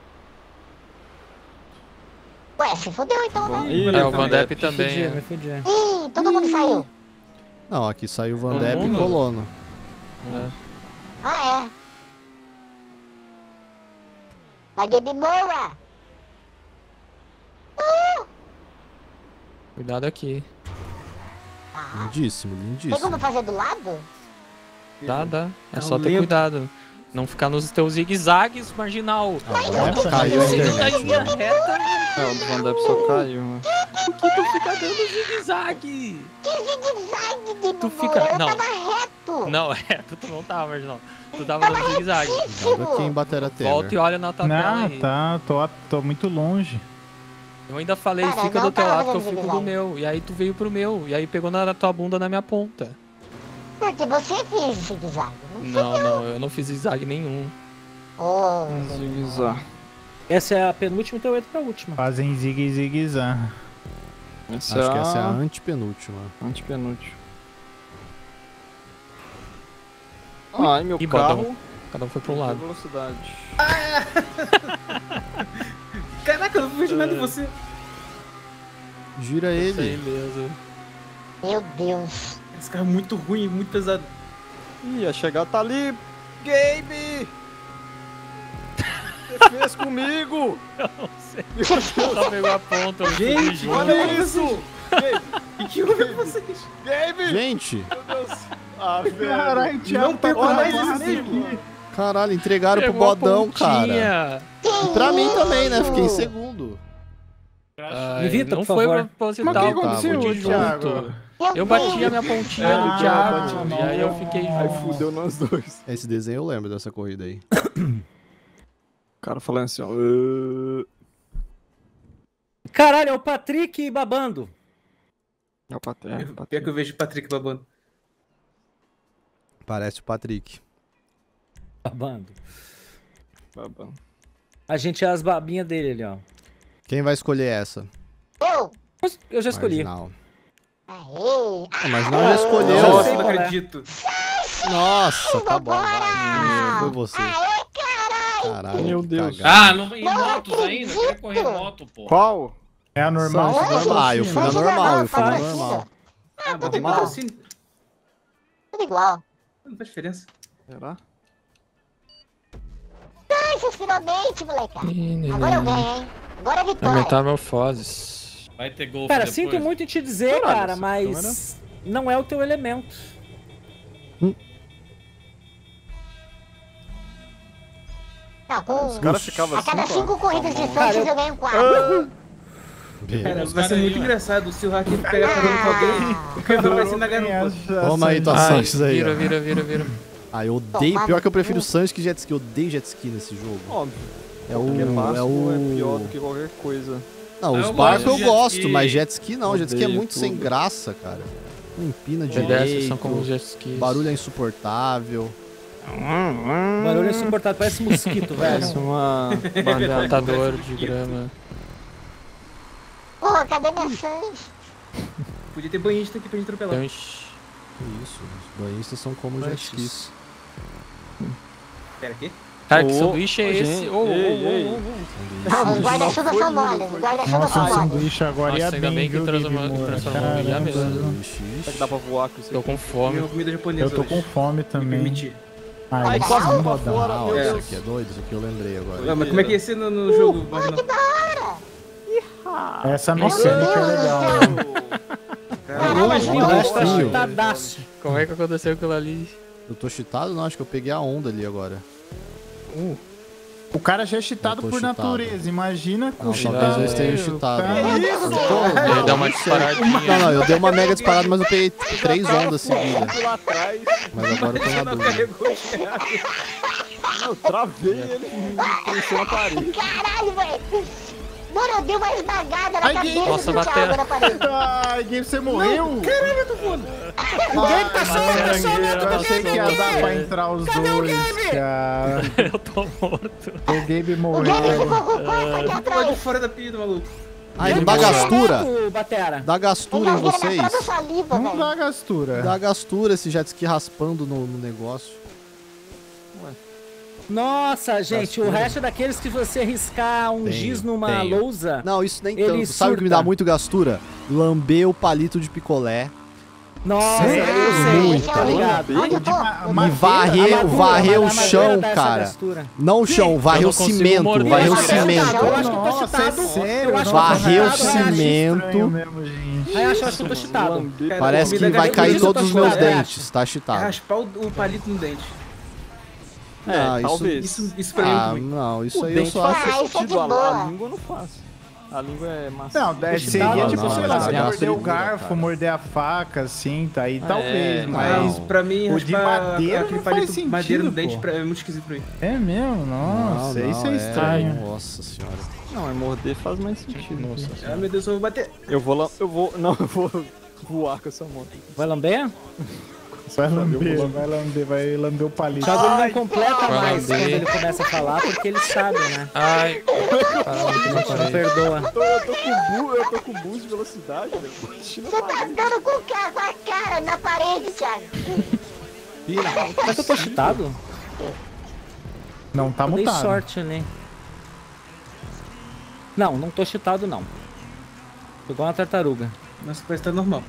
Ué, se fodeu então, né? Ih, É, o tá Van Depp Me também. fudi, é. me fudi. Ih, todo mundo saiu. Não, aqui saiu Van Todo Depp e mundo? Colono. É. Ah, é. Vai, Gabe Moura. Cuidado aqui. Tá. Lindíssimo, Tem lindíssimo. como fazer do lado? Dá, dá. É É só um ter lento. cuidado. Não ficar nos teus zigue-zagues, marginal. Agora caiu a Você tá internet. em linha né? reta, É, o Van Depp só caiu, né? por que tu fica dando zigue-zague? Que zigue-zague, Gabe Tu Moura. fica- Eu não. tava reto. Não, é, tu não tava, marginal. Tu tava dando zigue-zague. Cuidado aqui em Baterateira. Volta e olha na tua tela Não, aí. tá, tô, tô muito longe. Eu ainda falei, Cara, fica não do teu tava lado que eu fazendo fico do zigue-zague. meu. E aí tu veio pro meu. E aí pegou na tua bunda na minha ponta. Porque você fez zigue-zague. Não, não, eu não fiz zigue-zague nenhum. Oh, Zigue-zague. Essa é a penúltima, então eu entro pra última. Fazem zigue zigue zag. Essa Acho é que essa é a a antepenúltima. antepenúltima. Ai, meu Ih, carro. Bodão. Cada um foi pra um tem lado. velocidade. Caraca, eu não vejo nada de você. Gira Isso aí ele. mesmo. meu Deus. Esse carro é muito ruim, muito pesado. Ih, a chegada tá ali. Gabe! O que você fez comigo? Só pegou a ponta. eu fui Gente, junto. olha isso! E que houve com vocês? Gabe! Gente, Meu Deus! Ah, velho. Caralho, o Thiago Não tá perco com mais mais esse aqui. caralho, entregaram pro Pegou a bodão, cara. pontinha. E pra mim também, né? Fiquei em segundo. Ai, Evita, não por foi favor. proposital, Mas o que cara, aconteceu, fui de Thiago? junto. Meu Eu bati a Deus. minha pontinha Ah, do Thiago, bati, e aí eu fiquei Aí junto. fudeu nós dois. Esse desenho eu lembro dessa corrida aí. O cara falando assim, ó. "Uh". Caralho, é o Patrick babando. É o Paté. Pior que eu vejo o Patrick babando. Parece o Patrick. Babando. Babão. A gente é as babinhas dele ali, ó. Quem vai escolher essa? Eu. Eu já escolhi. Marginal. Aê. Ah, mas não escolheu. Nossa, Nossa, não qual é. acredito. Nossa, tá bom. Vambora. Vai. Foi você. Aê, caralho. Caralho. Meu que Deus. cagada. Ah, não, em motos ainda? Quer correr moto, pô. Qual? É a normal? Só- Normal. Ah, eu fui na normal, eu fui na Faz. normal. Ah, botei normal. patrocínio. Tudo igual. Não faz diferença. Será? Ai, finalmente, moleque. Ih, Agora eu neném. ganho, hein? Agora é É vitória. metamorfoses. Vai ter golfe Cara, depois? sinto muito em te dizer, Caralho, cara, essa mas não é o teu elemento. Não, com... Os caras ficavam A cada assim, cinco ó. corridas de Cara, frente eu ganho um quadro. Cara, Os vai caras ser aí, muito ó. engraçado se o hacker pegar carona com alguém e o cara vai ser na garupa. Toma aí tua Ai, Sanches aí. vira, ó. vira, vira, vira. Ah, eu odeio. Pior que eu prefiro Sanches que jet ski. Eu odeio jet ski nesse jogo. Óbvio. É Porque o. barco É o. é pior do que qualquer coisa. Não, Ah, os eu barcos gosto eu de jet gosto, ski. mas jet ski não. Jet ski é Odeio muito sem tudo. graça, cara. Não empina P D S direito. são como jet skis. Barulho é insuportável. O barulho é insuportável, parece mosquito, velho. Parece uma Plantador de grama. Porra, cadê minha Sanches? Podia ter banhista aqui pra gente atropelar. Gancho. Isso, os banhistas são como jet skis. Pera, aqui? Cara, que Ô, sanduíche é ô, esse? gente, Ô, ô, ô, ei, ei. ô, ô. Ah, os guarda-chuva são mole, os guarda-chuva Nossa, são um mole. sanduíche agora Nossa, ia ainda bem, bem que viu, transformou- Gabe Moura? transformou em ilha mesmo. Caramba. Será que dá pra voar com isso Tô aqui? com fome. Comeu comida japonesa Eu tô hoje. com fome Me também. permitir. Ai, Ai, quase não pra dá. fora, Ah, meu isso Deus. aqui é doido? Isso aqui eu lembrei agora. Ah, mas como é que ia ser no, no jogo? Pô, Marginal? que da hora! Essa Meu mecânica é Deus legal. do céu! Caralho, Longe, Caralho, o resto tá filho. chutadaço. Como é que aconteceu aquilo ali? Eu tô cheatado? Não, acho que eu peguei a onda ali agora. O cara já é cheatado Eu tô por cheatado. natureza, imagina com Não, cheatado. talvez eu esteja cheatado. Tá. Ele deu uma disparadinha. Não, não, eu dei uma mega disparada, mas eu peguei três ondas seguidas. Lá atrás, Mas agora eu tô na não dúvida. carregou direto. eu travei ele e prensou na parede. Caralho, velho! Mano, eu dei uma esmagada na Ai, cabeça nossa, do bateu. Thiago na parede. Ai, Gabe, você morreu? Caralho, eu tô foda. O Gabe tá solto, tá solto, Eu achei que ia dar pra Gabe. entrar os Cadê o dois, Gabe? cara. Eu tô morto. O Gabe O morreu. Gabe ficou com o corpo aqui Tô de atrás. fora da pida, maluco. Ai, não dá gastura? O Batera. Dá gastura em Ele vira vocês? na própria saliva, Não velho. dá gastura. Dá gastura esse jet ski raspando no, no negócio. Nossa, gente, o resto é daqueles que você riscar um Tenho, giz numa tenho. lousa. Não, isso nem Ele tanto. Sabe o que me dá surta. muito gastura? Lamber o palito de picolé. Nossa, Sério? eu sei, Muito. tô ligado. Onde eu tô? E varrer, Amadura, varrer o amadura chão, dá essa cara. gastura. Não o chão, varrer não o consigo cimento. morder Varrer o essa cimento. Eu acho que eu tô Nossa, é chutado. sério? Eu acho que eu tô Varrer o chutado, eu acho. cimento. Estranho mesmo, gente. Aí eu acho eu acho que eu tô chutado. Cara, Parece que comida vai garoto, cair isso eu tô todos os meus chutado, é. dentes. Tá É chitado. raspar o, o palito no dente. É, Ah, isso- talvez. Isso, isso pra mim é Ah, muito ruim. não, isso O aí eu dente só faz acho. Ah, isso é de sentido, a, a boa. língua eu não faço. A língua é massa. Não, deve Não, seria não, tipo, não, sei mas lá, a você graça morder o é dura, garfo, cara. morder a faca, assim, tá aí talvez, não. mas... Mas pra mim, o de raspar madeira aquele não faz palito sentido, madeira no pô. dente pra- é muito esquisito pra mim. É mesmo? Nossa, Não, isso não, é estranho. Nossa senhora. Não, é morder faz mais sentido. Nossa. Ah, meu Deus, eu vou bater. Eu vou lá, eu vou, não, eu vou voar com essa moto. Vai lamber? Vai lamber, vai lamber, vai lamber o O palito. Thiago ele não completa Vai mais lamber. quando ele começa a falar, porque ele sabe, né? Ai. Caralho, que não Não parei. perdoa. Eu tô, eu tô com bu, eu tô com boost de velocidade, velho. Bati na Você tá parede. dando com, ca- com a cara na parede, Thiago. Será que eu tô chutado? Não tá Eu dei mutado. sorte ali. Não, não tô chutado não. Tô igual uma tartaruga. Nossa, parece que tá normal.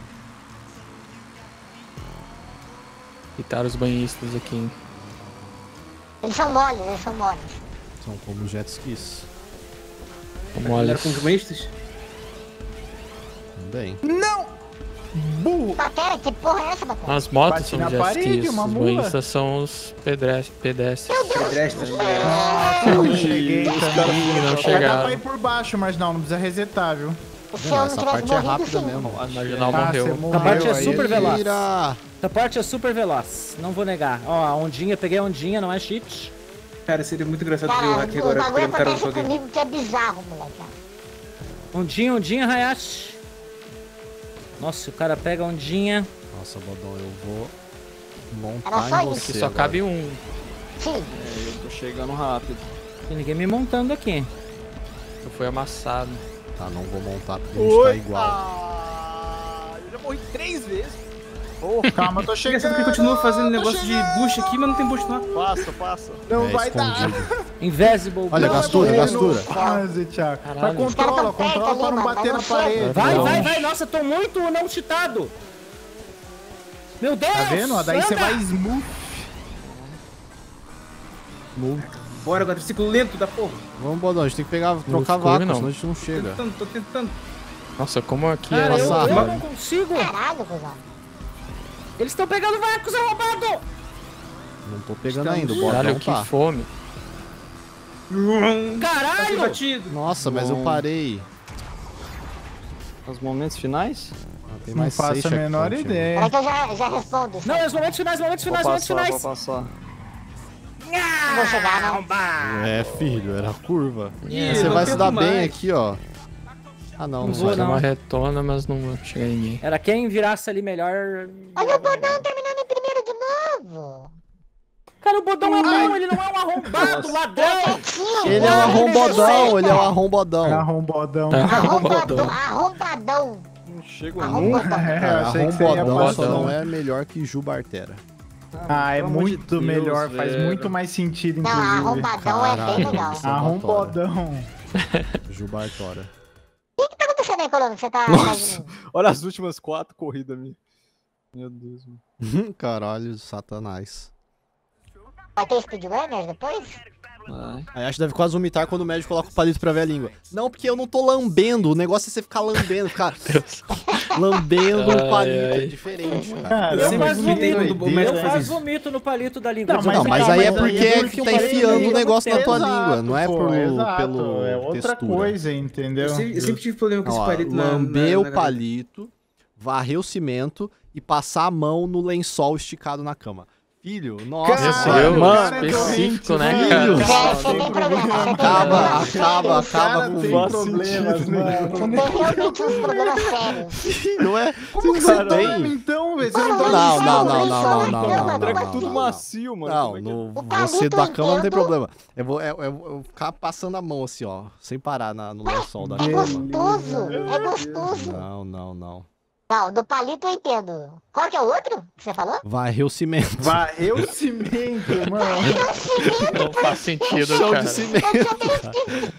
Quitaram os banhistas aqui, hein? Eles são moles, eles são moles. São como jet skis. Como olha. Era com os banhistas? Também. Batera, que porra é essa, Batera? As motos Bati são na jet parede, skis, uma os mula. banhistas são os pedestres. pedestres. Pedestres. Eu cheguei Os caras também. não Dá pra chegaram. ir por baixo, mas não, não precisa resetar, viu? Se Não, eu não essa tivesse parte é morrido, rápida sim. mesmo. A marginal Ah, morreu. você Essa parte é aí. super veloz. Tira! Essa parte é super veloz, não vou negar. Ó, a ondinha, peguei a ondinha, não é cheat. Cara, seria muito engraçado ver o Cara, hack o agora bagulho pegando carona acontece com alguém. comigo que é bizarro, moleque. Ondinha, ondinha, Hayashi. Nossa, o cara pega a ondinha. Nossa, Bodão, eu vou Era montar só em isso. você. Aqui só agora. cabe um. Sim. É, eu tô chegando rápido. Tem ninguém me montando aqui. Eu fui amassado. Tá, não vou montar porque a gente tá igual. Ah, eu já morri três vezes. Calma, eu tô Engraçado chegando. que ele continua fazendo tô negócio de chegando. boost aqui, mas não tem boost lá. Passa, passa. Não É vai dar. escondido. Invisible. Olha, Não, gastura, eu tô gastura. indo Quase, Thiago. Caralho. Mas controla, Os caras tão controla perto pra ali, não mano, bater na mas não parede. Vai, Não. vai, vai. Nossa, tô muito não cheatado. Meu Deus. Tá vendo? Ó, daí você anda. vai smooth. Bora agora, ciclo lento da porra. Vamos, Bodão, a gente tem que pegar, trocar escuro, vaca, não. senão a gente não Tô chega. tentando, tô tentando. Nossa, como aqui Cara, é... eu, Nossa. eu não consigo. Caralho, cuzão. Eles estão pegando vacos arrombados. Não tô pegando Estamos- ainda, o Caralho, botão que tá. fome. Caralho. Batido. Nossa, mas eu Bom. parei. Os momentos finais? Ah, tem Não mais seis faço a menor checkpoints, ideia. Peraí que eu já, já respondo. Não, é os momentos finais, momentos Vou finais, momentos passar, finais. vou passar. Não vou chegar, não. mano. É, filho, era curva. Ih, Você não vai se tento dar bem mais. aqui, ó. Ah, não, Não não vou, vai. Fazer não. uma retona, mas não chega ninguém. Era quem virasse ali melhor. Olha o Bodão terminando em primeiro de novo. Cara, o Bodão é bom, ele não é um arrombado, ladrão. Quietinho. Ele é um arrombodão, ele é um arrombodão. Arrombadão. Arrombadão. Arrombadão. Não chego Arrombadão. É, eu Cara, achei que você ia arrombodão só passar. não é melhor que Ju Bartera. Ah, é Pelo amor de muito Deus, melhor, faz velho. muito mais sentido, Não, inclusive. arrombadão é bem Caralho. legal. Isso. Arrombadão. Ju Bartora. O que que tá acontecendo aí, Colônia? Você tá... Nossa, olha as últimas quatro corridas minhas. Meu Deus, mano. Caralho, satanás. Vai ter speedrunners depois? Ai. Aí acho que deve quase vomitar quando o médico coloca o palito pra ver a língua. Não, porque eu não tô lambendo. O negócio é você ficar lambendo, ficar lambendo o Ai, palito. ai. É diferente, cara. Cara, Eu sempre faço vomito vomito, do eu médico faz faço isso. vomito no palito da língua. Não, Não, mas Calma, aí é mas porque é é duro que que um tá palito enfiando da o língua negócio na tua Exato, língua. Não é pô, por, exato, pelo é outra textura. coisa, entendeu? Eu sempre, eu sempre tive problema com esse Ó, palito na... lamber na- o na- palito, varrer o cimento e passar a mão no lençol esticado na cama. Filho, nossa, Cara, Esse mano. eu, cara, é específico, doente, né, velho. cara? É, você tem problema. Você tem Acaba, problema. acaba, O cara acaba com tem isso. problemas, mano. Você tem realmente uns problemas sérios. Não é? Como que Você você dorme tem? então, velho? Você não Não, dorme Não, só, não, não, velho? não, não, não, não, não, Treco não, tudo não. macio, mano. Não, Como é que é? no, O palito você da cama não tem inteiro- problema. Eu vou, eu, eu, eu vou ficar passando a mão assim, ó, sem parar na, no lençol da É cama. gostoso. É gostoso. Não, não, não. Não, do palito eu entendo. Qual que é o outro que você falou? Varrer o cimento. Varreu o cimento, mano. Não faz sentido, Chão cara. de cimento, cara.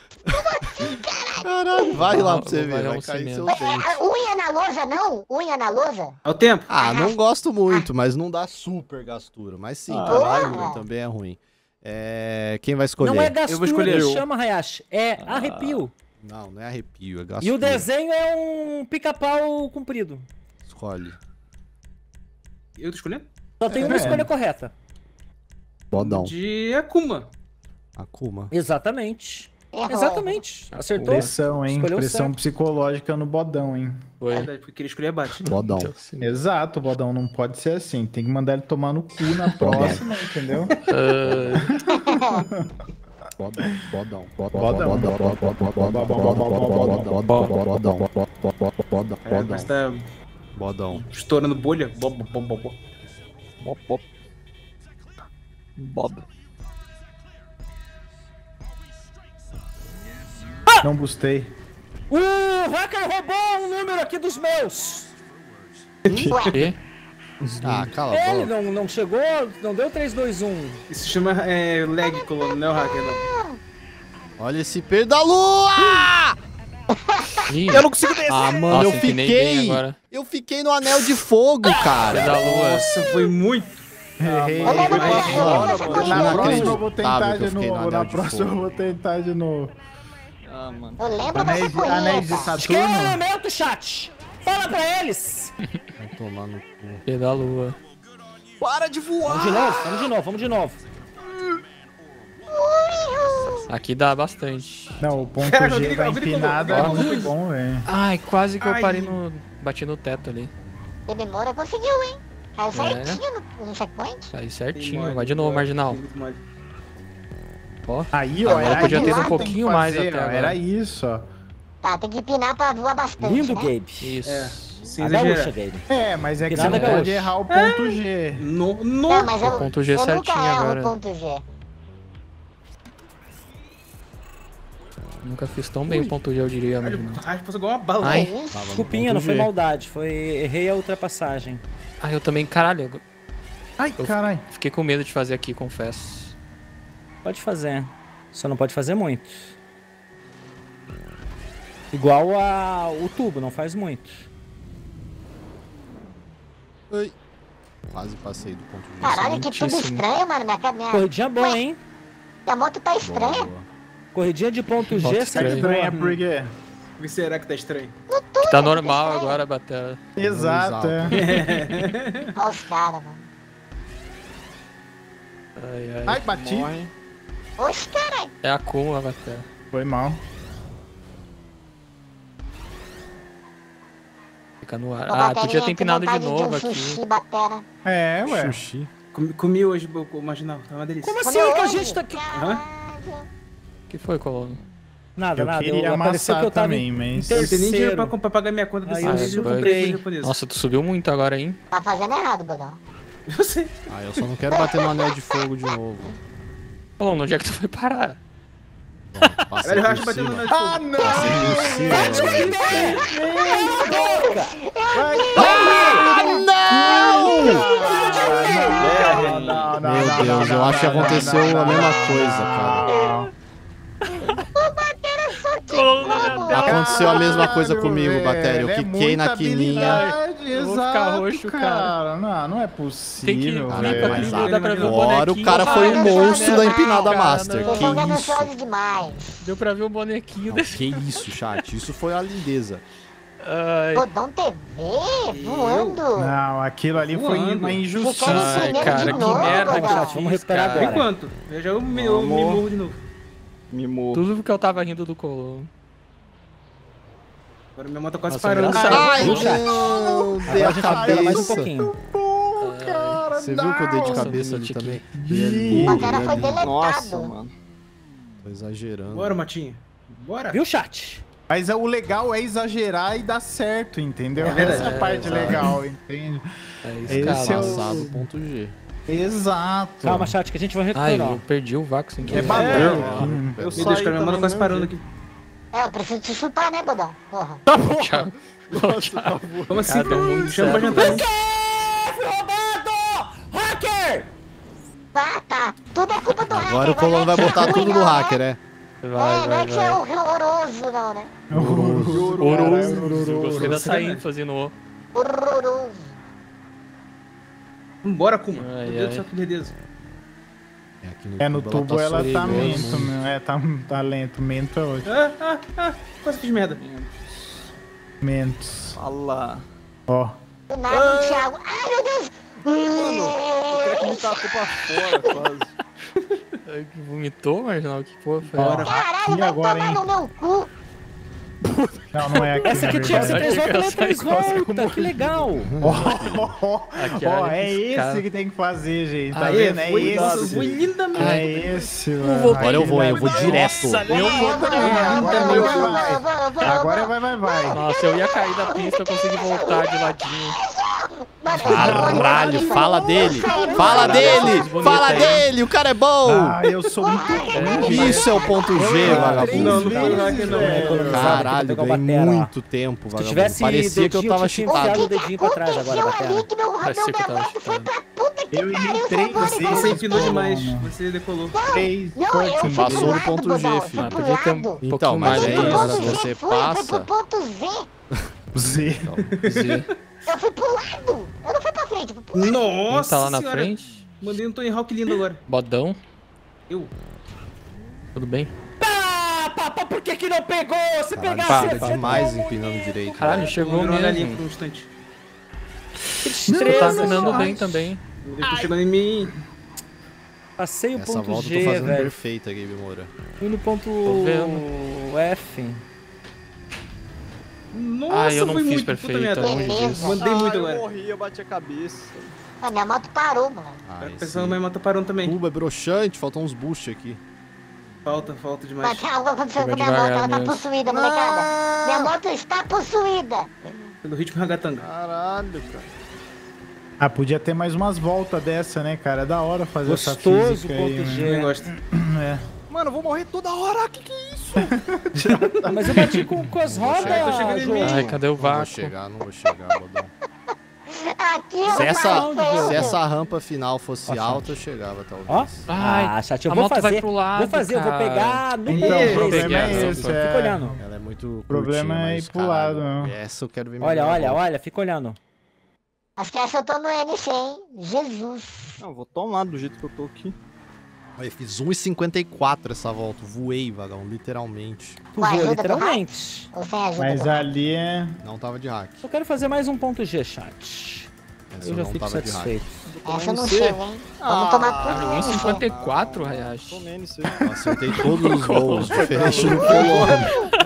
Caralho, vai lá pra você Vai ver, lá vai um cair seu cimento. dente. É, unha na lousa não? Unha na lousa? É o tempo. Ah, não gosto muito, mas não dá super gastura. Mas sim, Ah. caralho, também é ruim. É, quem vai escolher? Não é Eu vou gastura escolher que eu. chama, Hayashi. É arrepio. Não, não é arrepio, é gastura. E o desenho é um pica-pau comprido. Escolhe. Eu tô escolhendo? Só tem uma É. escolha correta. Bodão. De Akuma. Akuma. Exatamente. Errou. Exatamente. Acertou. Pressão, hein? Escolheu Pressão certo. psicológica no bodão, hein? Foi. Verdade, porque queria escolher abate. Bodão. Exato, bodão. Não pode ser assim. Tem que mandar ele tomar no cu na próxima, entendeu? Ah, Bodão. Bodão. Bodão. Bodão. É, mas tá Bodão. estourando bolha. Bo, bo, bo, bo, bo. Bop, bop. Bob. Não bustei. O hacker roubou um número aqui dos meus. e? Ah, cala a Ele boca. não, não chegou, não deu três, dois, um. Isso se chama é, lag, Colônia, não é o hacker, não. Olha esse peito da lua! Ih, Eu não consigo descer. Ah, mano, Nossa, eu empinei bem fiquei. agora. Eu fiquei no anel de fogo, cara. da lua. Nossa, foi muito. Errei. Eu lembro errei. que eu- eu- Na eu- próxima eu vou tentar Inacreditável que eu de fiquei no novo. anel Na de próxima eu fogo. vou tentar de novo. Ah, mano. Eu lembro dessa Anéis, corrida. anéis de cara. Escolha o Saturno. elemento, chat. Fala pra eles. Vai tomar no cu. E da lua. Para de voar! Vamos de novo, vamos de novo, vamos de novo. Aqui dá bastante. Não, o ponto Cara, G alguém- da alguém empinada é colocou- muito bom, velho. Ai, quase que eu Ai. parei no... Bati no teto ali. Demora conseguiu, hein? Caiu É. certinho no, no checkpoint. Aí Tem certinho. mod, Vai de novo, mod, marginal. tem muito mod. Ó. Aí, ó, Agora era podia isso ter ido um que tem pouquinho que mais fazer, até ó, agora. Era isso, ó. Tá, tem que empinar pra voar bastante, Lindo, né? Gabe. Isso. É, sem A gaúcha, exagerar. Gabe. É, mas é que Que você nada não pode gaúcho. errar o ponto G. No, Não, no. mas eu, O ponto G eu nunca certinho erro agora. o ponto G. Nunca fiz tão bem o ponto G, eu diria, marginal. Ai, passou igual uma bala. Ai. Que isso? Desculpinha, não foi maldade. Foi. Errei a ultrapassagem. Ah, eu também, caralho. eu Ai, Eu- caralho. Fiquei com medo de fazer aqui, confesso. Pode fazer. Só não pode fazer muito. Igual a, o tubo, não faz muito. Ai. Quase passei do ponto de Caralho, que tudo muitíssimo. estranho, mano. Minha, minha, Corridinha boa, hein? minha moto tá estranha. Boa. Corridinha de ponto Bota G, estranho. certo? Estranha, por quê? Por que será que tá estranho? Não tô tudo. Tá normal agora, Batera. Exato, é. Olha os caras, mano. Ai, ai. Ai, bati. Morre. Oxe, caralho. É acúmulo, Batera. Foi mal. Fica no ar. Ô, Ah, Bateria, podia ter que empinado de vontade novo um aqui. sushi, Batera. É, ué. Sushi. Comi, comi hoje o marginal, tá uma delícia. Como Comeu assim que a hoje? gente tá aqui? Caralho. O que foi, Colono? Nada, Eu nada. queria Eu, apareceu amassar que eu tava também, em mas... Eu não tenho nem dinheiro pra, terceiro. pra pagar minha conta desse Aí mês, eu eu comprei comprei. coisa japonesa. Nossa, tu subiu muito agora, hein? Tá fazendo errado, Bodão. Eu sei. Ah, eu só não quero bater no anel de fogo de novo. Colono, onde é que tu foi parar? Passei Velho, eu por acho batendo cima. no fogo. Ah, não! Passei por cima, velho. Vai. Não! Não, não, não, Meu não, Deus, não, eu acho que não, aconteceu não, a não, mesma não, coisa, não, cara. Como? Aconteceu a mesma coisa Caralho, comigo, Batéria. Eu velho, é quiquei na muita quininha. habilidade, Eu vou exato, ficar roxo, cara. Não, não é Tem que possível, vir cara, pra mas aqui, agora dá pra ver o Agora o bonequinho. cara foi o Ai, monstro não, da não, empinada cara, master. não. Vocês estão Que vendo isso? ansiosos demais. Deu pra ver o bonequinho Não, desse. que isso, chat. Isso foi a lindeza. Ai, Bodão T V voando. Não, aquilo ali foi Voando. uma Você injustiça. quer ai, primeiro cara, de que novo, merda que Bodão. eu Vamos fiz, recuperar cara. Por agora. enquanto. Eu já eu me, eu me Vamos. morro de novo. Me morro. Tudo porque eu tava rindo do Colono. Agora minha moto tá quase Nossa, parando. engraçado. Ai, viu, chat? não! Dei Agora a a gente recupera mais um cabeça. pouquinho. Cara, Você viu que eu dei de não. cabeça ali Nossa, também? Ih, O Batera foi deletado. Nossa, mano. Tô exagerando. Bora, Matinha. Bora. Viu, chat? Mas é, o legal é exagerar e dar certo, entendeu? É verdade. Essa é a parte É, legal, entende? É isso, Esse cara. é o- Passado ponto G. Exato. Calma, chat, que a gente vai Ai, recuperar. eu perdi o vácuo sem É querer. badalo. Eu Meu Deus, saí cara, minha moto também quase do parando mesmo aqui. É, eu preciso te chupar, né, Bodão? Porra. Tchau. Tchau. Como assim? Cara, deu muito Chama pra certo. jantar, hein? Fui roubado! Hacker! Tá, tá. Tudo é culpa do hacker. Agora o Colono vai não é que botar é tudo ruim, no não, hacker, né? né? Vai, É, não vai, é que é vai. horroroso, não, né? Horroroso. Gostei dessa ênfase no... Horroroso. Vambora, Kuma. Ai, Meu Deus do ai. céu, que lerdeza. aqui É, no tubo ela tá sofrendo. lento, meu. É, tá, tá lento. Mento é ótimo. Ah, ah, ah. Quase fiz merda. Mentos. Fala. Ó. Do nada, o Thiago. Ai, meu Deus. O cara que me tacou pra fora, quase. Ai, que vomitou, Marginal? Que porra foi? Bora. Caralho, E vai agora, tomar hein? no meu cu. Não, não é aqui. Essa na aqui tinha que ser verdade. três voltas, Essa aí três quase voltas. Que legal. Ó, Aqui, ó, olha, é esse esse cara. que tem que fazer, gente. Tá Aê, vendo? É foi, esse. foi lindamente. É esse, mano. vou- Agora eu vou, eu vou direto. Eu vou também. Agora vai, vai, vai. Agora vai, vai, vai. Nossa, eu ia cair da pista, eu consegui voltar de ladinho. Caralho, fala dele! Fala dele! Fala dele! O cara é bom! Ah, eu sou muito ruim. Isso é o ponto G, vagabundo. Não, não foi hacker não. velho. Caralho, ganhei muito tempo, Se tu vagabundo. tivesse Parecia que eu dedinho, tava tu tinha chipado. enfiado o dedinho pra trás agora, Aconteceu ali Batera. que meu, meu Parecia que eu tava negócio foi chutando. pra puta que Eu errei pariu, três foi vezes. Você empinou demais. Mano. Você decolou. Três, Não, eu quatro, fui Passou pro no lado, ponto G, Bodão, filho. fui Ah, pro podia ter um lado. Então, pouquinho mas mais é aí, Fui pro isso, agora. ponto você Z, fui, eu fui passa. pro ponto Z. Z. Z. Eu fui pro lado. Eu não fui pra frente, eu fui pro lado. Quem Nossa tá lá na senhora. frente? Mandei um Tony Hawk lindo agora. Bodão, Eu. tudo bem? Ah, papai, por que que não pegou? Se Caralho, pegasse, para ia ser demais bom, empinando direito. Caralho, chegou Virou uma galinha por mesmo. um instante. Que Tu tá destreza, afinando gente. bem também. Meu Deus, tô chegando em mim. Passei o Essa ponto volta eu G, tô fazendo velho. perfeita, Gabe Moura. Fui no ponto vendo. F. Nossa, Ah, eu não foi fiz muito, perfeito, puta merda. longe disso. Mandei muito Ah, eu agora. morri, eu bati a cabeça. A minha moto parou, mano. Ah, Tá esse pensando, minha moto parando também. tubo é broxante, faltam uns boosts aqui. Falta, falta demais. Mas algo aconteceu com Chega a minha moto, devagar ela tá mesmo. possuída, molecada. Minha moto está possuída. Pelo ritmo ragatanga. Caralho, cara. Ah, podia ter mais umas voltas dessa, né, cara? É da hora fazer essa Gostoso física ponto aí, G. né? Eu gosto. É. Mano, eu vou morrer toda hora, que que é isso? Mas eu bati com, com as rodas, tô chegando em mim. João. Ai, cadê o Não vou vácuo? chegar, não vou chegar, Bodão. Aqui eu Se essa, falo, se essa rampa final fosse Ó, alta, eu chegava, Ó. talvez. Ai, Ah, chat, eu a vou moto vai fazer. pro lado, Vou fazer, eu vou cara. pegar no Então, meio. o problema Peguei é essa, esse, Fica é... olhando. Ela é muito O problema curtinha, é mas, ir pro caralho, lado, né? essa eu quero ver Olha, melhor. olha, olha, fica olhando. Acho que essa eu tô no N C, hein? Jesus. Não, eu vou tomar do jeito que eu tô aqui. Aí, fiz um e cinquenta e quatro essa volta. Voei, vagão, literalmente. Tu voou literalmente. Mas ali é... Não tava de hack. Eu quero fazer mais um ponto G, chat. Essa Eu já não fico tava de satisfeito. Essa eu não sei, hein? Vamos tomar tudo um e isso. cinquenta e quatro, Hayashi. Tomei nisso Eu acertei todos os gols, diferente do Colônia.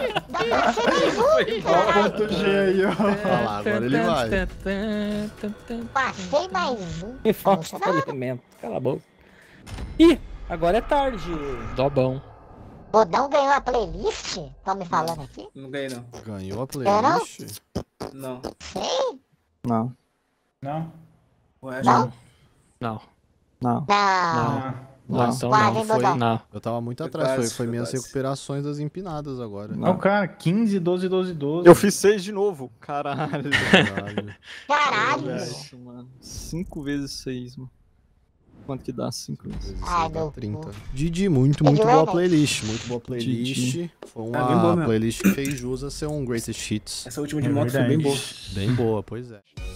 Ó o ponto G aí, ó. Olha lá, agora ele vai. Passei mais um. Me falta um elemento. Cala a boca. Ih, agora é tarde. Dobão. Bodão ganhou a playlist? Estão me falando aqui? Não ganhei, não. Ganhou a playlist? Não. Sim? Não. Não? Ué, Não? Não. Não. Não. Não. Não, então Quase, não. hein, Foi, Bodão? não. Eu tava muito Foi atrás, foi, quase, foi foi minhas quase. recuperações das empinadas agora. Não, cara, quinze, doze, doze, doze. Eu fiz seis de novo. Caralho. Caralho. Caralho. Velho, mano. cinco vezes seis, mano. Quanto que dá cinco vezes? Ai, Dá meu trinta. cu. Didi, muito, É muito de boa verdade. playlist. Muito boa playlist. Didi. Foi É bem boa uma mesmo. playlist que fez jus a ser um Greatest Hits. Essa última de É moto foi bem boa. verdade. Bem boa, pois é.